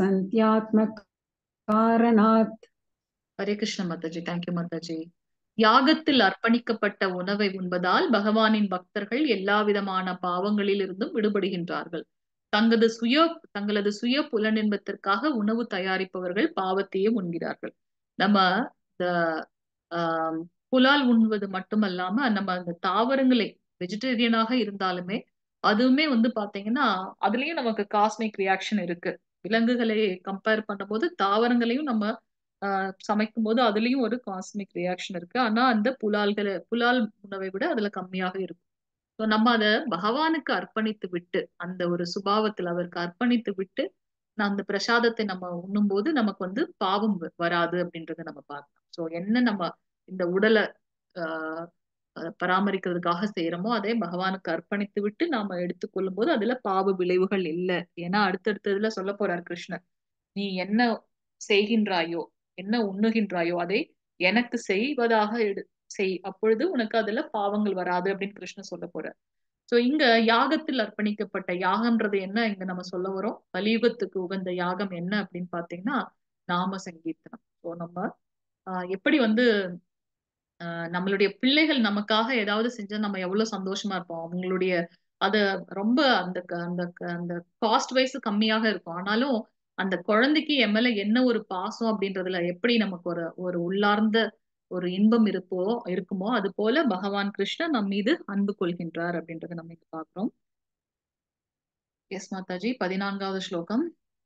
पसन्त्यात्मकारणात्. ஹரே கிருஷ்ண மாதாஜி. தேங்க்யூ மாதாஜி. யாகத்தில் அர்ப்பணிக்கப்பட்ட உணவை உண்பதால் பகவானின் பக்தர்கள் எல்லா விதமான பாவங்களில் இருந்தும் விடுபடுகின்றார்கள். தங்களது சுய புலனின்பத்திற்காக உணவு தயாரிப்பவர்கள் பாவத்தையே உண்கிறார்கள். நம்ம இந்த ஆஹ் புலால் உண்வது மட்டுமல்லாம நம்ம அந்த தாவரங்களை வெஜிடேரியனாக இருந்தாலுமே அதுவுமே வந்து பாத்தீங்கன்னா அதுலயும் நமக்கு காஸ்மிக் ரியாக்ஷன் இருக்கு. விலங்குகளை கம்பேர் பண்ணும்போது தாவரங்களையும் நம்ம சமைக்கும் போது அதுலயும் ஒரு காஸ்மிக் ரியாக்ஷன் இருக்கு. ஆனா அந்த புலால் உணவை விட அதுல கம்மியாக இருக்கும். நம்ம அதை பகவானுக்கு அர்ப்பணித்து விட்டு அந்த ஒரு சுபாவத்தில் அவருக்கு அர்ப்பணித்து விட்டு அந்த பிரசாதத்தை நம்ம உண்ணும் போது நமக்கு வந்து பாவம் வராது அப்படின்றத நம்ம பார்க்கலாம். சோ என்ன நம்ம இந்த உடலை ஆஹ் பராமரிக்கிறதுக்காக செய்யறோமோ அதே பகவானுக்கு அர்ப்பணித்து விட்டு நாம எடுத்துக்கொள்ளும் போது அதுல பாவ விளைவுகள் இல்லை. ஏன்னா அடுத்தடுத்ததுல சொல்ல போறார் கிருஷ்ணர், நீ என்ன செய்கின்றாயோ என்ன உண்ணுகின்றாயோ அதை எனக்கு செய்வதாக செய், அப்பொழுது உனக்கு அதுல பாவங்கள் வராது அப்படின்னு கிருஷ்ணர் சொல்ல போறார். சோ இங்க யாகத்தில் அர்ப்பணிக்கப்பட்ட யாகம்ன்றது என்ன இங்க நம்ம சொல்ல வரோம்? கலியுகத்துக்கு உகந்த யாகம் என்ன அப்படின்னு பாத்தீங்கன்னா நாம சங்கீர்த்தனம். சோ நம்ம எப்படி வந்து நம்மளுடைய பிள்ளைகள் நமக்காக ஏதாவது செஞ்சா நம்ம எவ்வளவு சந்தோஷமா இருப்போம். அவங்களுடைய அத ரொம்ப அந்த அந்த அந்த காஸ்ட் வைஸ் கம்மியாக இருக்கும். ஆனாலும் அந்த குழந்தைக்கு என் மேல என்ன ஒரு பாசம் அப்படின்றதுல எப்படி நமக்கு ஒரு ஒரு உள்ளார்ந்த ஒரு இன்பம் இருக்குமோ அது போல பகவான் கிருஷ்ணர் நம் மீது அன்பு கொள்கின்றார் அப்படின்றத நம்ம இங்க பாக்குறோம். எஸ் மாதாஜி, 14வது ஸ்லோகம்.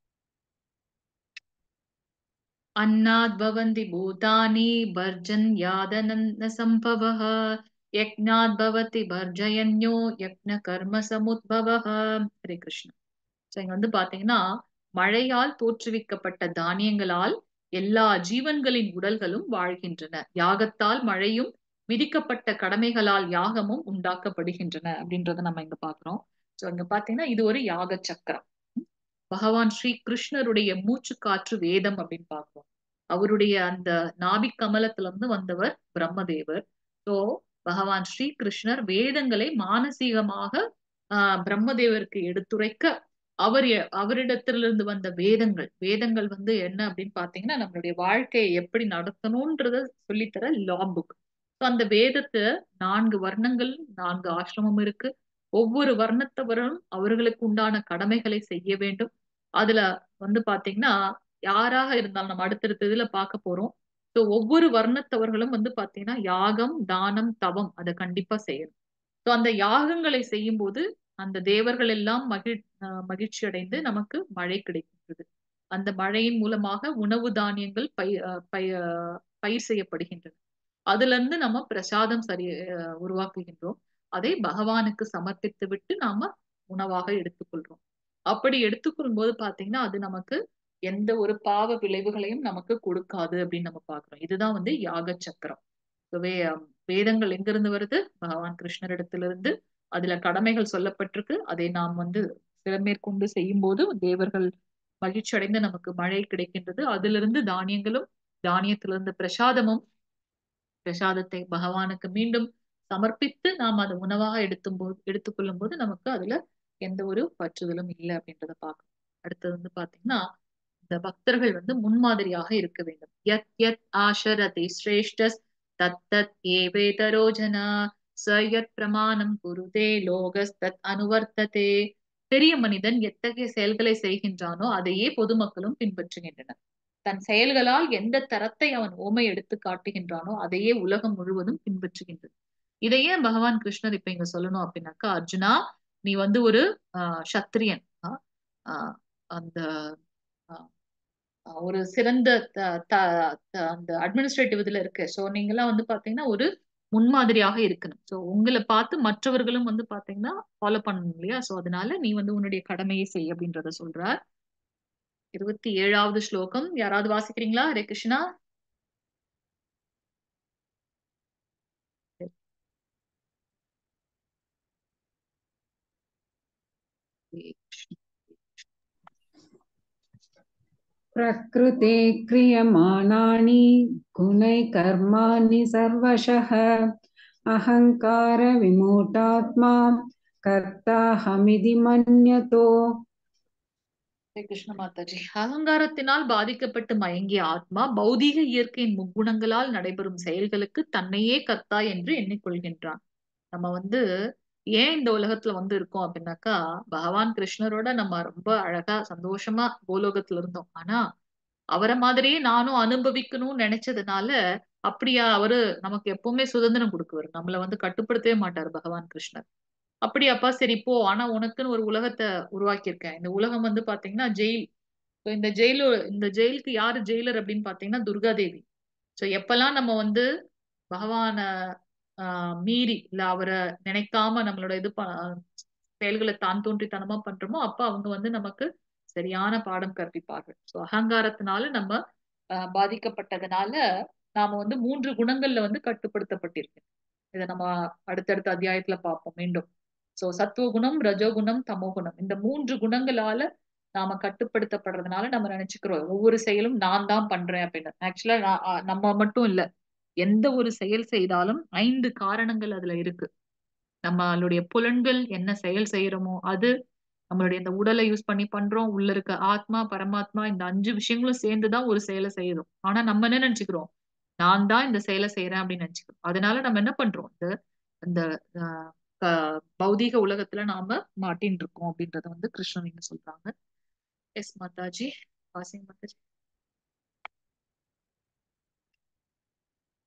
अन्नाद् भवन्ति भूतानि भर्जन्यादनन्न सम्भवः यज्ञाद् भवति भर्जयन्यो யக்ஞ கர்ம சமுத்பவः. ஹரே கிருஷ்ணா. சோ இங்க வந்து பாத்தீங்கன்னா, மழையால் தோற்றுவிக்கப்பட்ட தானியங்களால் எல்லா ஜீவன்களின் உடல்களும் வாழ்கின்றன. யாகத்தால் மழையும் விதிக்கப்பட்ட கடமைகளால் யாகமும் உண்டாக்கப்படுகின்றன அப்படின்றத நம்ம இங்க பாக்குறோம். சோ இங்க பாத்தீங்கன்னா இது ஒரு யாக சக்கரம். பகவான் ஸ்ரீ கிருஷ்ணருடைய மூச்சு காற்று வேதம் அப்படின்னு பார்க்கிறோம். அவருடைய அந்த நாபிக் கமலத்துல இருந்து வந்தவர் பிரம்மதேவர். சோ பகவான் ஸ்ரீ கிருஷ்ணர் வேதங்களை மானசீகமாக பிரம்மதேவருக்கு எடுத்துரைக்க அவரிடத்திலிருந்து வந்த வேதங்கள் வந்து என்ன அப்படின்னு பாத்தீங்கன்னா நம்மளுடைய வாழ்க்கையை எப்படி நடத்தணும்ன்றத சொல்லித்தர லா புக். அந்த வேதத்தை 4 வர்ணங்கள் 4 ஆசிரமம் இருக்கு. ஒவ்வொரு வர்ணத்தவரும் அவர்களுக்கு உண்டான கடமைகளை செய்ய வேண்டும். அதுல வந்து பாத்தீங்கன்னா யாராக இருந்தாலும் நம்ம அடுத்தடுத்த இதுல பார்க்க போறோம். ஸோ ஒவ்வொரு வர்ணத்தவர்களும் வந்து பாத்தீங்கன்னா யாகம் தானம் தவம் அதை கண்டிப்பா செய்யணும். ஸோ அந்த யாகங்களை செய்யும் போது அந்த தேவர்கள் எல்லாம் மகிழ்ச்சி அடைந்து நமக்கு மழை கிடைக்கின்றது. அந்த மழையின் மூலமாக உணவு தானியங்கள் பயிர் செய்யப்படுகின்றன. அதுல இருந்து நம்ம பிரசாதம் உருவாக்குகின்றோம். அதை பகவானுக்கு சமர்ப்பித்து விட்டு நாம உணவாக எடுத்துக்கொள்றோம். அப்படி எடுத்துக்கொள்ளும் போது பாத்தீங்கன்னா அது நமக்கு எந்த ஒரு பாவ விளைவுகளையும் நமக்கு கொடுக்காது அப்படின்னு நம்ம பாக்குறோம். இதுதான் வந்து யாக சக்கரம். வேதங்கள் எங்கிருந்து வருது? பகவான் கிருஷ்ணரிடத்திலிருந்து. அதுல கடமைகள் சொல்லப்பட்டிருக்கு. அதை நாம் வந்து சிறமேற்கொண்டு செய்யும் போது தேவர்கள் மகிழ்ச்சி அடைந்து நமக்கு மழை கிடைக்கின்றது. அதிலிருந்து தானியங்களும் தானியத்திலிருந்து பிரசாதத்தை பகவானுக்கு மீண்டும் சமர்ப்பித்து நாம் அதை உணவாக எடுத்துக்கொள்ளும் போது நமக்கு அதுல எந்த ஒரு பற்றுதலும் இல்லை அப்படின்றத பார்க்கணும். அடுத்தது வந்து பாத்தீங்கன்னா இந்த பக்தர்கள் வந்து முன்மாதிரியாக இருக்க வேண்டும். யத் யத் ஆஷரதி ஸ்ரேஷ்டஸ் தத் தத் ஏவேதரோ ஜனா சயத் பிரமாணம் குருதே லோகஸ் தத் அனுவர்த்ததே. பெரிய மனிதன் எத்தகைய செயல்களை செய்கின்றானோ அதையே பொதுமக்களும் பின்பற்றுகின்றனர். தன் செயல்களால் எந்த தரத்தை அவன் ஓமை எடுத்து காட்டுகின்றானோ அதையே உலகம் முழுவதும் பின்பற்றுகின்றது. இதையே பகவான் கிருஷ்ணர் இப்ப இங்க சொல்லணும் அப்படின்னாக்கா, அர்ஜுனா நீ வந்து ஒரு சத்திரியன், அந்த ஒரு சிறந்த அந்த அட்மினிஸ்ட்ரேட்டிவ் இதுல இருக்கு. சோ நீங்க எல்லாம் வந்து பாத்தீங்கன்னா ஒரு முன்மாதிரியாக இருக்கணும். சோ உங்களை பார்த்து மற்றவர்களும் வந்து பாத்தீங்கன்னா ஃபாலோ பண்ணணும் இல்லையா? சோ அதனால நீ வந்து உன்னுடைய கடமையை செய் அப்படின்றத சொல்றார். 27வது ஸ்லோகம் யாராவது வாசிக்கிறீங்களா? ஹரே கிருஷ்ணா. प्रकृते क्रियमाणानि गुणैः कर्माणि सर्वशः अहङ्कारविमूढात्मा कर्ताहमिति मन्यतो. கிருஷ்ண மாதாஜி. அகங்காரத்தினால் பாதிக்கப்பட்டு மயங்கிய ஆத்மா பௌதீக இயற்கையின் முக்குணங்களால் நடைபெறும் செயல்களுக்கு தன்னையே கர்த்தா என்று எண்ணிக்கொள்கின்றான். நம்ம வந்து ஏன் இந்த உலகத்துல வந்து இருக்கோம் அப்படின்னாக்கா, பகவான் கிருஷ்ணரோட நம்ம ரொம்ப அழகா சந்தோஷமா பூலோகத்துல இருந்தோம். ஆனா அவரை மாதிரியே நானும் அனுபவிக்கணும்னு நினைச்சதுனால அப்படியா அவரு நமக்கு எப்பவுமே சுதந்திரம் கொடுக்குவாரு. நம்மள வந்து கட்டுப்படுத்தவே மாட்டாரு பகவான் கிருஷ்ணர். அப்படியாப்பா சரி போ, ஆனா உனக்குன்னு ஒரு உலகத்தை உருவாக்கியிருக்கேன். இந்த உலகம் வந்து பாத்தீங்கன்னா ஜெயில். இந்த ஜெயிலுக்கு யாரு ஜெயிலர் அப்படின்னு பாத்தீங்கன்னா துர்கா தேவி. சோ எப்பெல்லாம் நம்ம வந்து பகவான மீறி இல்ல அவரை நினைக்காம நம்மளோட செயல்களை தான் தோன்றித்தனமா பண்றோமோ அப்ப அவங்க வந்து நமக்கு சரியான பாடம் கற்பிப்பார்கள். சோ அகங்காரத்தினால நம்ம பாதிக்கப்பட்டதுனால நாம வந்து 3 குணங்கள்ல வந்து கட்டுப்படுத்தப்பட்டிருக்கு. இதை நம்ம அடுத்தடுத்த அத்தியாயத்துல பார்ப்போம் மீண்டும். சோ சத்துவகுணம், ரஜோகுணம், தமோகுணம், இந்த 3 குணங்களால நாம கட்டுப்படுத்தப்படுறதுனால நம்ம நினைச்சுக்கிறோம் ஒவ்வொரு செயலும் நான் தான் பண்றேன் அப்படின்னு. ஆக்சுவலா நம்ம மட்டும் இல்ல, எந்த ஒரு செயல் செய்தாலும் 5 காரணங்கள் அதுல இருக்கு. நம்மளுடைய புலன்கள் என்ன செயல் செய்யறோமோ அது, நம்மளுடைய இந்த உடலை யூஸ் பண்ணி பண்றோம், உள்ள இருக்க ஆத்மா பரமாத்மா, இந்த 5 விஷயங்களும் சேர்ந்துதான் ஒரு செயலை செய்யறோம். ஆனா நம்ம என்ன நினைச்சுக்கிறோம், நான் தான் இந்த செயலை செய்யறேன் அப்படின்னு நினைச்சுக்கிறோம். அதனால நம்ம என்ன பண்றோம், இந்த பௌதீக உலகத்துல நாம மாட்டின்னு இருக்கோம் அப்படின்றத வந்து கிருஷ்ணன் இங்க சொல்றாங்க. எஸ் மாதாஜி, வாசிங் மாதாஜி.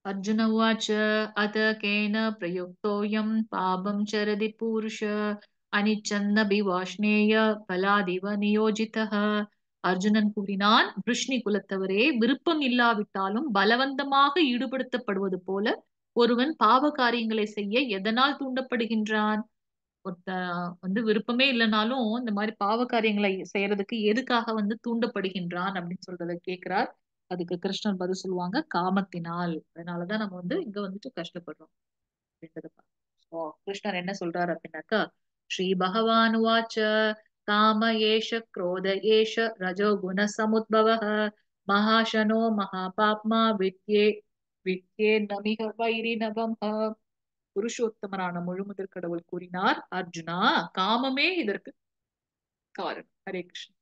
अर्जुन उवाच अथ केन प्रयुक्तोऽयं पापं चरति पूरुष अनिच्छन्नभिवाष्णेय பலாதிவ நியோஜிதः. அர்ஜுனன் கூறினான், விருஷ்ணி குலத்தவரே, விருப்பம் இல்லாவிட்டாலும் பலவந்தமாக ஈடுபடுத்தப்படுவது போல ஒருவன் பாவ காரியங்களை செய்ய எதனால் தூண்டப்படுகின்றான்? ஒருத்த விருப்பமே இல்லைனாலும் இந்த மாதிரி பாவ காரியங்களை செய்யறதுக்கு எதுக்காக தூண்டப்படுகின்றான் அப்படின்னு சொல்றத கேட்கிறார். அதுக்கு கிருஷ்ணன் பதில் சொல்லுவாங்க, காமத்தினால். அதனாலதான் நம்ம இங்க கஷ்டப்படுறோம் அப்படின்றத பார்க்கிறோம். So, கிருஷ்ணர் என்ன சொல்றாரு அப்படின்னாக்கா, ஸ்ரீ பகவான் உவாச்ச காம ஏஷ क्रोध ஏஷ ரஜோ குண சமுத்பவः மகாசனோ மகாபாப்மா வித்யே வித்யே நமிக வைரிணவம். புருஷோத்தமரான முழுமுதற் கடவுள் கூறினார், அர்ஜுனா, காமமே இதற்கு காரணம். ஹரே கிருஷ்ணா.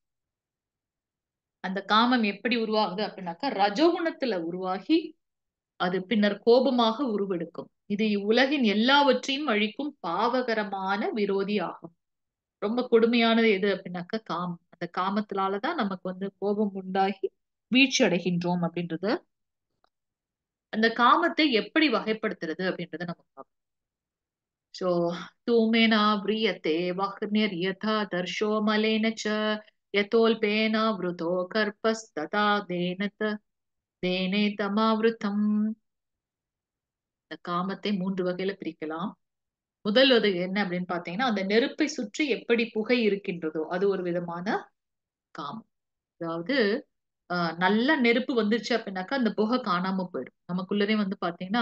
அந்த காமம் எப்படி உருவாகுது அப்படின்னாக்கா, ரஜோகுணத்துல உருவாகி அது பின்னர் கோபமாக உருவெடுக்கும். இது இவ்வுலகின் எல்லாவற்றையும் அழிக்கும் பாவகரமான விரோதி ஆகும். ரொம்ப கொடுமையானது எது அப்படின்னாக்கா காமம். அந்த காமத்தினாலதான் நமக்கு கோபம் உண்டாகி வீழ்ச்சி அடைகின்றோம் அப்படின்றத. அந்த காமத்தை எப்படி வகைப்படுத்துறது அப்படின்றத நம்ம பார்ப்போம். So, तूमेना व्रियते वह्निर्यथा दर्शो मलेन च यतोल्पेन वृतो कर्पस्तथा देने तमावृतम्. இந்த காமத்தை 3 வகையில பிரிக்கலாம். முதல் என்ன அப்படின்னு பாத்தீங்கன்னா, அந்த நெருப்பை சுற்றி எப்படி புகை இருக்கின்றதோ அது ஒரு விதமான காமம். அதாவது நல்ல நெருப்பு வந்துருச்சு அப்படின்னாக்கா அந்த புகை காணாம போயிடும். நமக்குள்ளதே பாத்தீங்கன்னா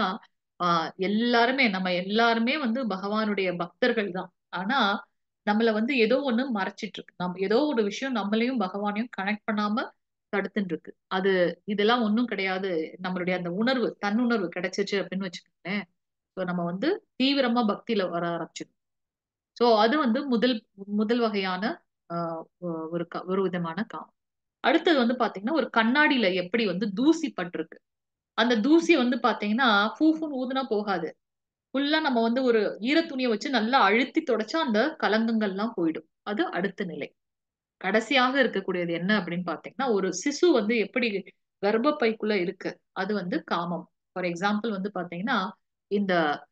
நம்ம எல்லாருமே பகவானுடைய பக்தர்கள் தான். ஆனா நம்மள ஏதோ ஒண்ணு மறைச்சிட்டு இருக்கு. நம்ம ஏதோ ஒரு விஷயம் நம்மளையும் பகவானையும் கனெக்ட் பண்ணாம தடுத்துட்டு இருக்கு. இதெல்லாம் ஒண்ணும் கிடையாது. நம்மளுடைய அந்த உணர்வு, தன்னுணர்வு கிடைச்சிச்சு அப்படின்னு வச்சுக்கோங்களேன். நம்ம தீவிரமா பக்தியில வர ஆரம்பிச்சிடும். சோ அது முதல் முதல் வகையான ஆஹ் ஒரு விதமான காமம். அடுத்தது பாத்தீங்கன்னா, ஒரு கண்ணாடியில எப்படி தூசி பட்டிருக்கு. அந்த தூசி பாத்தீங்கன்னா ஃபூஃபுன்னு ஊதுனா போகாது. ஃபுல்லா நம்ம ஒரு ஈர துணியை வச்சு நல்லா அழுத்தி தொடச்சா அந்த கலங்கங்கள்லாம் போயிடும். அது அடுத்த நிலை. கடைசியாக இருக்கக்கூடியது என்ன அப்படின்னு பாத்தீங்கன்னா, ஒரு சிசு எப்படி கர்ப்பப்பைக்குள்ள இருக்கு, அது காமம். ஃபார் எக்ஸாம்பிள் பாத்தீங்கன்னா, இந்த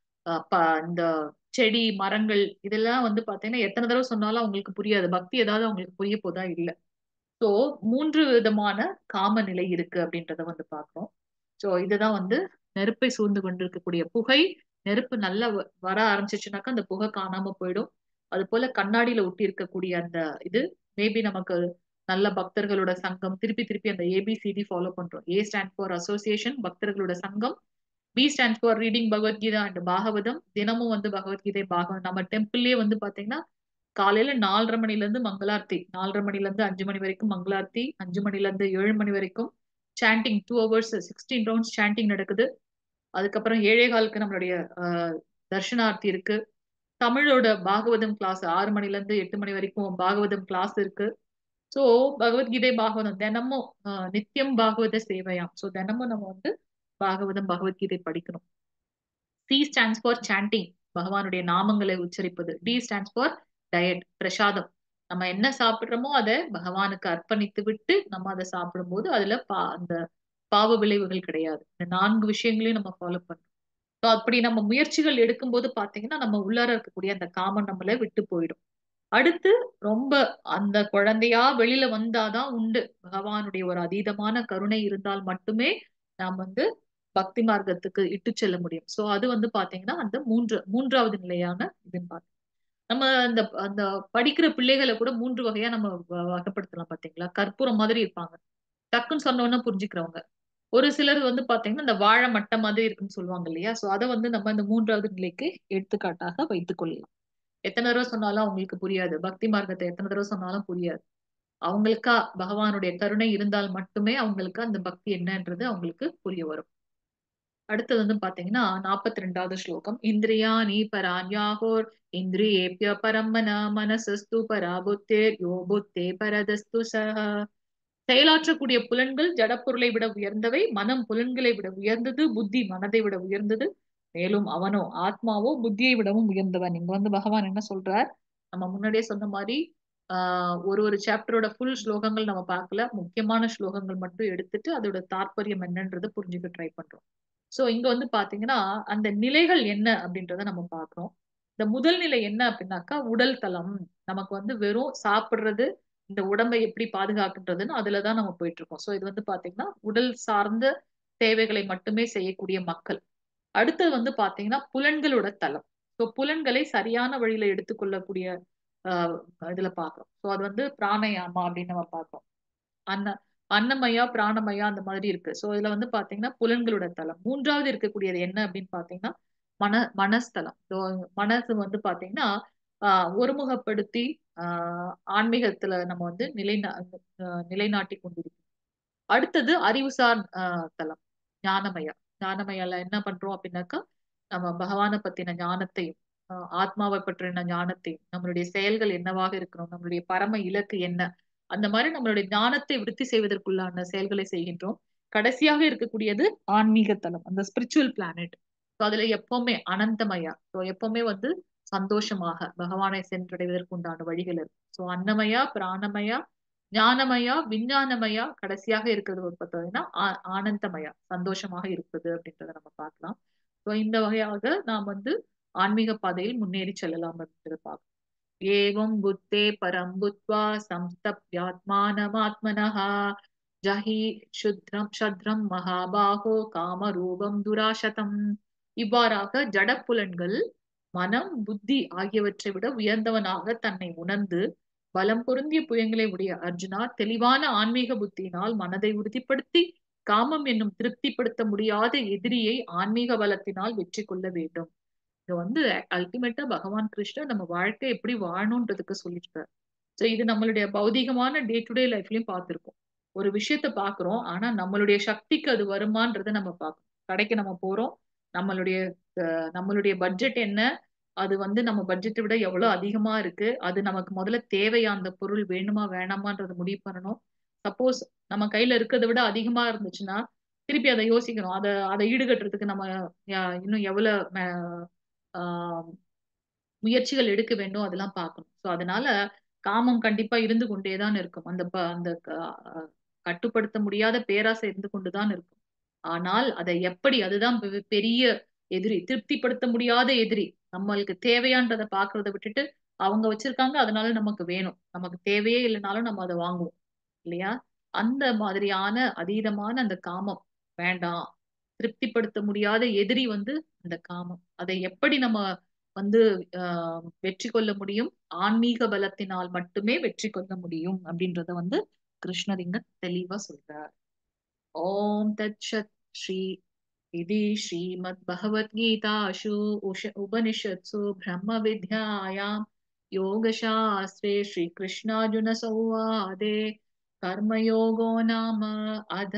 இந்த செடி மரங்கள் இதெல்லாம் பாத்தீங்கன்னா எத்தனை தடவை சொன்னாலும் அவங்களுக்கு புரியாது. பக்தி ஏதாவது அவங்களுக்கு புரிய போதா இல்ல. சோ 3 விதமான காம நிலை இருக்கு அப்படின்றத பார்க்கிறோம். சோ இதுதான் நெருப்பை சூழ்ந்து கொண்டிருக்கக்கூடிய புகை. நெருப்பு நல்லா வர ஆரம்பிச்சிச்சுனாக்கா அந்த புகை காணாம போயிடும். அது போல கண்ணாடியில ஒட்டி இருக்கக்கூடிய அந்த இது மேபி நமக்கு நல்ல பக்தர்களோட சங்கம், திருப்பி திருப்பி அந்த ஏபிசிடி ஃபாலோ பண்றோம். ஏ ஸ்டாண்ட் ஃபார் அசோசியேஷன், பக்தர்களோட சங்கம். B stand for reading Bhagavad Gita and Bhagavatam. தினமும் பகவத்கீதை பாகவதம் நம்ம டெம்பிள்லயே பாத்தீங்கன்னா காலையில 4:30 மணில இருந்து மங்களார்த்தி, 4:30 மணில இருந்து 5 மணி வரைக்கும் மங்களார்த்தி, 5 மணில இருந்து 7 மணி வரைக்கும் சாண்டிங் 2 hours 16 rounds சாண்டிங் நடக்குது. அதுக்கப்புறம் 7:15க்கு நம்மளுடைய தர்ஷனார்த்தி இருக்கு. தமிழோட பாகவதம் கிளாஸ் 6 மணில இருந்து 8 மணி வரைக்கும் பாகவதம் கிளாஸ் இருக்கு. சோ பகவத்கீதை பாகவதம் தினமும் நித்தியம் பாகவத சேவையாம். சோ தினமும் நம்ம பாகவதம் பகவத்கீதை படிக்கணும். சி ஸ்டாண்ட்ஸ் ஃபார் சாண்டிங், பகவானுடைய நாமங்களை உச்சரிப்பது. டி ஸ்டாண்ட்ஸ் ஃபார் டயட், பிரசாதம். நம்ம என்ன சாப்பிடுறோமோ அதை பகவானுக்கு அர்ப்பணித்து விட்டு நம்ம அதை சாப்பிடும்போது அதுல அந்த பாவ விளைவுகள் கிடையாது. இந்த 4 விஷயங்களையும் நம்ம ஃபாலோ பண்ணணும். ஸோ அப்படி நம்ம முயற்சிகள் எடுக்கும்போது பாத்தீங்கன்னா நம்ம உள்ளார இருக்கக்கூடிய அந்த காமம் நம்மள விட்டு போயிடும். அடுத்து ரொம்ப அந்த குழந்தையா வெளியில வந்தாதான் உண்டு. பகவானுடைய ஒரு அதீதமான கருணை இருந்தால் மட்டுமே நாம் பக்தி மார்க்கத்துக்கு இட்டு செல்ல முடியும். சோ அது பாத்தீங்கன்னா அந்த மூன்றாவது நிலையான இதுன்னு பார்த்தோம். நம்ம அந்த அந்த படிக்கிற பிள்ளைகளை கூட 3 வகையா நம்ம வகைப்படுத்தலாம். பாத்தீங்களா, கற்பூரம் மாதிரி இருப்பாங்க, டக்குன்னு சொன்னோன்னு புரிஞ்சுக்கிறவங்க. ஒரு சிலர் பாத்தீங்கன்னா இந்த வாழை மட்டை மாதிரி இருக்குன்னு சொல்லுவாங்க இல்லையா. சோ அதை நம்ம இந்த 3வது நிலைக்கு எடுத்துக்காட்டாக வைத்துக் கொள்ளலாம். எத்தனை தடவை சொன்னாலும் அவங்களுக்கு புரியாது. பக்தி மார்க்கத்தை எத்தனை தடவை சொன்னாலும் புரியாது. அவங்களுக்கா பகவானுடைய கருணை இருந்தால் மட்டுமே அவங்களுக்கு அந்த பக்தி என்னன்றது அவங்களுக்கு புரிய வரும். அடுத்தது பாத்தீங்கன்னா 42வது ஸ்லோகம். இந்திரியாணி பராண்யாஹோர் இந்திரியேப்ய பரம்மன மனசஸ்து பரா புத்தேர் யோ புத்தே பரதஸ்து சஹ. செயலாற்றக்கூடிய புலன்கள் ஜடப்பொருளை விட உயர்ந்தவை, மனம் புலன்களை விட உயர்ந்தது, புத்தி மனதை விட உயர்ந்தது, மேலும் அவனோ ஆத்மாவோ புத்தியை விடவும் உயர்ந்தவன். இங்க பகவான் என்ன சொல்றார், நம்ம முன்னாடியே சொன்ன மாதிரி ஒரு சாப்டரோட ஃபுல் ஸ்லோகங்கள் நம்ம பார்க்கல. முக்கியமான ஸ்லோகங்கள் மட்டும் எடுத்துட்டு அதோட தாற்பயம் என்னன்றதை புரிஞ்சுக்க ட்ரை பண்றோம். சோ இங்க வந்து பாத்தீங்கன்னா அந்த நிலைகள் என்ன அப்படின்றத நம்ம பார்க்கிறோம். இந்த முதல் நிலை என்ன அப்படின்னாக்கா உடல் தலம். நமக்கு வந்து வெறும் சாப்பிடுறது, இந்த உடம்பை எப்படி பாதுகாக்கின்றதுன்னு அதுலதான் நம்ம போயிட்டு இருக்கோம். சோ இது வந்து பாத்தீங்கன்னா உடல் சார்ந்த தேவைகளை மட்டுமே செய்யக்கூடிய மக்கள். அடுத்தது வந்து பாத்தீங்கன்னா புலன்களோட தலம். சோ புலன்களை சரியான வழியில எடுத்துக்கொள்ளக்கூடிய ஆஹ் இதுல பாக்குறோம். சோ அது வந்து பிராணயாமா அப்படின்னு நம்ம பார்க்கிறோம். அன்ன அன்னமயா பிராணமயா அந்த மாதிரி இருக்கு. சோ இதுல வந்து பாத்தீங்கன்னா புலன்களோட தலம். மூன்றாவது இருக்கக்கூடியது என்ன அப்படின்னு பாத்தீங்கன்னா மனஸ்தலம். So, மனசு வந்து பாத்தீங்கன்னா ஒருமுகப்படுத்தி ஆன்மீகத்துல நம்ம வந்து நிலைநாட்டி கொண்டிருக்கோம். அடுத்தது அறிவுசார் தலம் ஞானமயா. ஞானமயால என்ன பண்றோம் அப்படின்னாக்கா நம்ம பகவானை பத்தின ஞானத்தையும் ஆத்மாவை பற்றின ஞானத்தையும் நம்மளுடைய செயல்கள் என்னவாக இருக்கணும், நம்மளுடைய பரம இலக்கு என்ன, அந்த மாதிரி நம்மளுடைய ஞானத்தை விருத்தி செய்வதற்குள்ளான செயல்களை செய்கின்றோம். கடைசியாக இருக்கக்கூடியது ஆன்மீக தலம், அந்த ஸ்பிரிச்சுவல் பிளானட். அதுல எப்பவுமே அனந்தமயா. ஸோ எப்பவுமே வந்து சந்தோஷமாக பகவானை சென்றடைவதற்கு உண்டான வழிகள் இருக்கு. ஸோ அன்னமயா பிராணமயா ஞானமயா விஞ்ஞானமயா கடைசியாக இருக்கிறது ஒரு பார்த்தீங்கன்னா ஆனந்தமயா சந்தோஷமாக இருக்குது அப்படின்றத நம்ம பார்க்கலாம். ஸோ இந்த வகையாக நாம் வந்து ஆன்மீக பாதையில் முன்னேறி செல்லலாம் அப்படின்றத பார்க்கலாம். ஏவம் புத்தே பரம் புத்வா சம்ஸ்தப்யாத்மானமாத்மனஹ ஜஹி சத்ரம் மகாபாகோ காமரூபம் துராசதம். இவ்வாறாக ஜடப்புலன்கள் மனம் புத்தி ஆகியவற்றை விட உயர்ந்தவனாக தன்னை உணர்ந்து பலம் பொருந்திய புயங்களை உடைய அர்ஜுனா தெளிவான ஆன்மீக புத்தியினால் மனதை உறுதிப்படுத்தி காமம் என்னும் திருப்திப்படுத்த முடியாத எதிரியை ஆன்மீக பலத்தினால் வெற்றி கொள்ள வேண்டும். இது வந்து அல்டிமேட்டா பகவான் கிருஷ்ணர் நம்ம வாழ்க்கை எப்படி வாழணும்ன்றதுக்கு சொல்லியிருக்காரு. சோ இது நம்மளுடைய பௌதிகமான டே டு டே லைஃப்லயும் பார்த்திருக்கோம். ஒரு விஷயத்த பாக்குறோம், ஆனா நம்மளுடைய சக்திக்கு அது வருமான்றதை நம்ம பார்க்கணும். கடைக்கு நம்ம போறோம், நம்மளுடைய நம்மளுடைய பட்ஜெட் என்ன, அது வந்து நம்ம பட்ஜெட்டை விட எவ்வளவு அதிகமா இருக்கு, அது நமக்கு முதல்ல தேவையா, அந்த பொருள் வேணுமா வேணாமான்றத முடிவு பண்ணணும். சப்போஸ் நம்ம கையில இருக்கிறத விட அதிகமா இருந்துச்சுன்னா திருப்பி அதை யோசிக்கணும். அதை ஈடுகட்டுறதுக்கு நம்ம இன்னும் எவ்வளவு ஆஹ் முயற்சிகள் எடுக்க வேண்டும், அதெல்லாம் பார்க்கணும். சோ அதனால காமம் கண்டிப்பா இருந்து கொண்டேதான் இருக்கும். அந்த கட்டுப்படுத்த முடியாத பேராசை இருந்து கொண்டுதான் இருக்கும். ஆனால் அதை எப்படி, அதுதான் பெரிய எதிரி, திருப்திப்படுத்த முடியாத எதிரி. நம்மளுக்கு தேவையான்றதை பாக்குறதை விட்டுட்டு அவங்க வச்சிருக்காங்க அதனால நமக்கு வேணும், நமக்கு தேவையே இல்லைனாலும் நம்ம அதை வாங்குவோம் இல்லையா? அந்த மாதிரியான அதீதமான அந்த காமம் வேண்டாம். திருப்திப்படுத்த முடியாத எதிரி வந்து அந்த காமம். அதை எப்படி நம்ம வந்து வெற்றி கொள்ள முடியும்? ஆன்மீக பலத்தினால் மட்டுமே வெற்றி கொள்ள முடியும் அப்படின்றத வந்து கிருஷ்ணர் இங்க தெளிவா சொல்றார். ஓம் தத்சத். ஸ்ரீ इति श्रीमद्भगवद्गीतासु उपनिषत्सु ब्रह्मविद्यायां योगशास्त्रे श्रीकृष्णार्जुनसंवादे कर्मयोगो नाम अध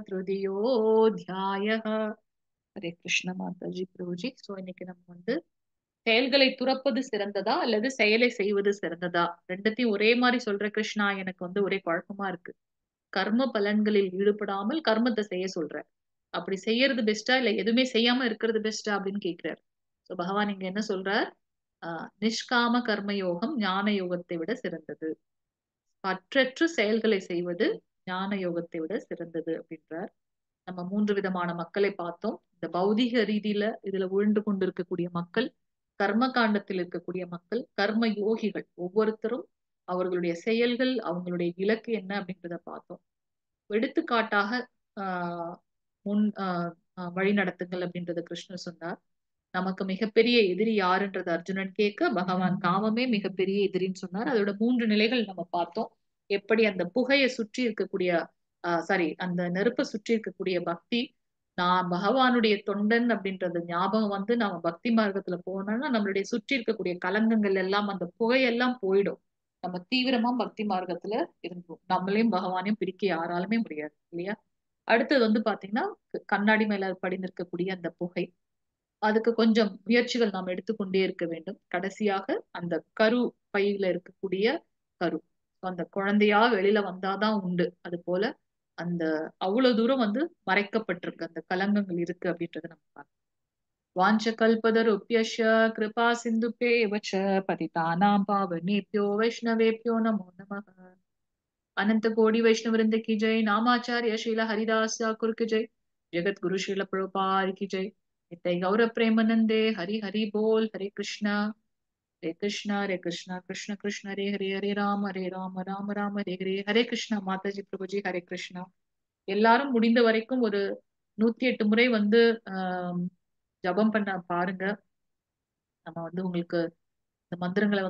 तृतीयोऽध्यायः. ஹரே கிருஷ்ண மாதாஜி பிரபுஜி. சோ இன்னைக்கு நம்ம வந்து செயல்களை துறப்பது சிறந்ததா அல்லது செயலை செய்வது சிறந்ததா, ரெண்டத்தையும் ஒரே மாதிரி சொல்ற கிருஷ்ணா, எனக்கு வந்து ஒரே குழப்பமா இருக்கு. கர்ம பலன்களில் ஈடுபடாமல் கர்மத்தை செய்ய சொல்ற, அப்படி செய்யறது பெஸ்டா இல்ல எதுவுமே செய்யாம இருக்கிறது பெஸ்டா அப்படின்னு கேக்குறாரு. சோ பகவான் இங்க என்ன சொல்றார்? நிஷ்காம கர்ம யோகம் ஞான யோகத்தை விட சிறந்தது, பற்றற்று செயல்களை செய்வது ஞான யோகத்தை விட சிறந்தது அப்படின்றார். நம்ம மூன்று விதமான மக்களை பார்த்தோம். இந்த பௌதிக ரீதியில இதுல உழுந்து கொண்டிருக்கக்கூடிய மக்கள், கர்ம காண்டத்தில் இருக்கக்கூடிய மக்கள், கர்ம யோகிகள். ஒவ்வொருத்தரும் அவர்களுடைய செயல்கள், அவங்களுடைய இலக்கு என்ன அப்படின்றத பார்த்தோம். எடுத்துக்காட்டாக ஆஹ் முன் வழி நடத்துங்கள் அப்படின்றத கிருஷ்ணர் சொன்னார். நமக்கு மிகப்பெரிய எதிரி யாருன்றது அர்ஜுனன் கேட்க பகவான் காமமே மிகப்பெரிய எதிரின்னு சொன்னார். அதோட மூன்று நிலைகள் நம்ம பார்த்தோம். எப்படி அந்த புகையை சுற்றி இருக்கக்கூடிய சாரி அந்த நெருப்பை சுற்றி இருக்கக்கூடிய பக்தி, நான் பகவானுடைய தொண்டன் அப்படின்றது ஞாபகம் வந்து நம்ம பக்தி மார்க்கத்துல போனோம்னா நம்மளுடைய சுற்றி இருக்கக்கூடிய கலங்கங்கள் எல்லாம், அந்த புகையெல்லாம் போயிடும். நம்ம தீவிரமா பக்தி மார்க்கத்துல இருந்தோம். நம்மளையும் பகவானையும் பிரிக்க யாராலுமே முடியாது இல்லையா? அடுத்தது வந்து பாத்தீங்கன்னா கண்ணாடி மேல படிந்திருக்கக்கூடிய அந்த புகை, அதுக்கு கொஞ்சம் முயற்சிகள் நாம் எடுத்துக்கொண்டே இருக்க வேண்டும். கடைசியாக அந்த கரு பையில இருக்கக்கூடிய கரு, அந்த குழந்தையா வெளியில வந்தாதான் உண்டு. அது போல அந்த அவ்வளவு தூரம் வந்து மறைக்கப்பட்டிருக்கு, அந்த கலங்கங்கள் இருக்கு அப்படின்றத நம்ம பார்க்கணும். வாஞ்ச கல்பதருப்யஷ கிருபா சிந்துபேவச்ச பதிதானாம் பாவனேப்யோ வைஷ்ணவேப்யோ நமோ நமः. अनंत कोटि वैष्णव वृंद की जय. नामाचार्य शीला हरिदास ठाकुर की जय. जगत गुरु श्रील प्रभुपाद की जय। नित्य गौर प्रेमानंदे हरि हरि बोल। हरे कृष्णा हरे कृष्णा कृष्ण कृष्ण हरे हरे, हरे राम राम राम हरे हरे, हरे கிருஷ்ணா மாதாஜி பிரபுஜி ஹரே கிருஷ்ணா. எல்லாரும் முடிந்த வரைக்கும் ஒரு 108 முறை வந்து ஆஹ் ஜபம் பண்ண பாருங்க. நம்ம வந்து உங்களுக்கு இந்த மந்திரங்களை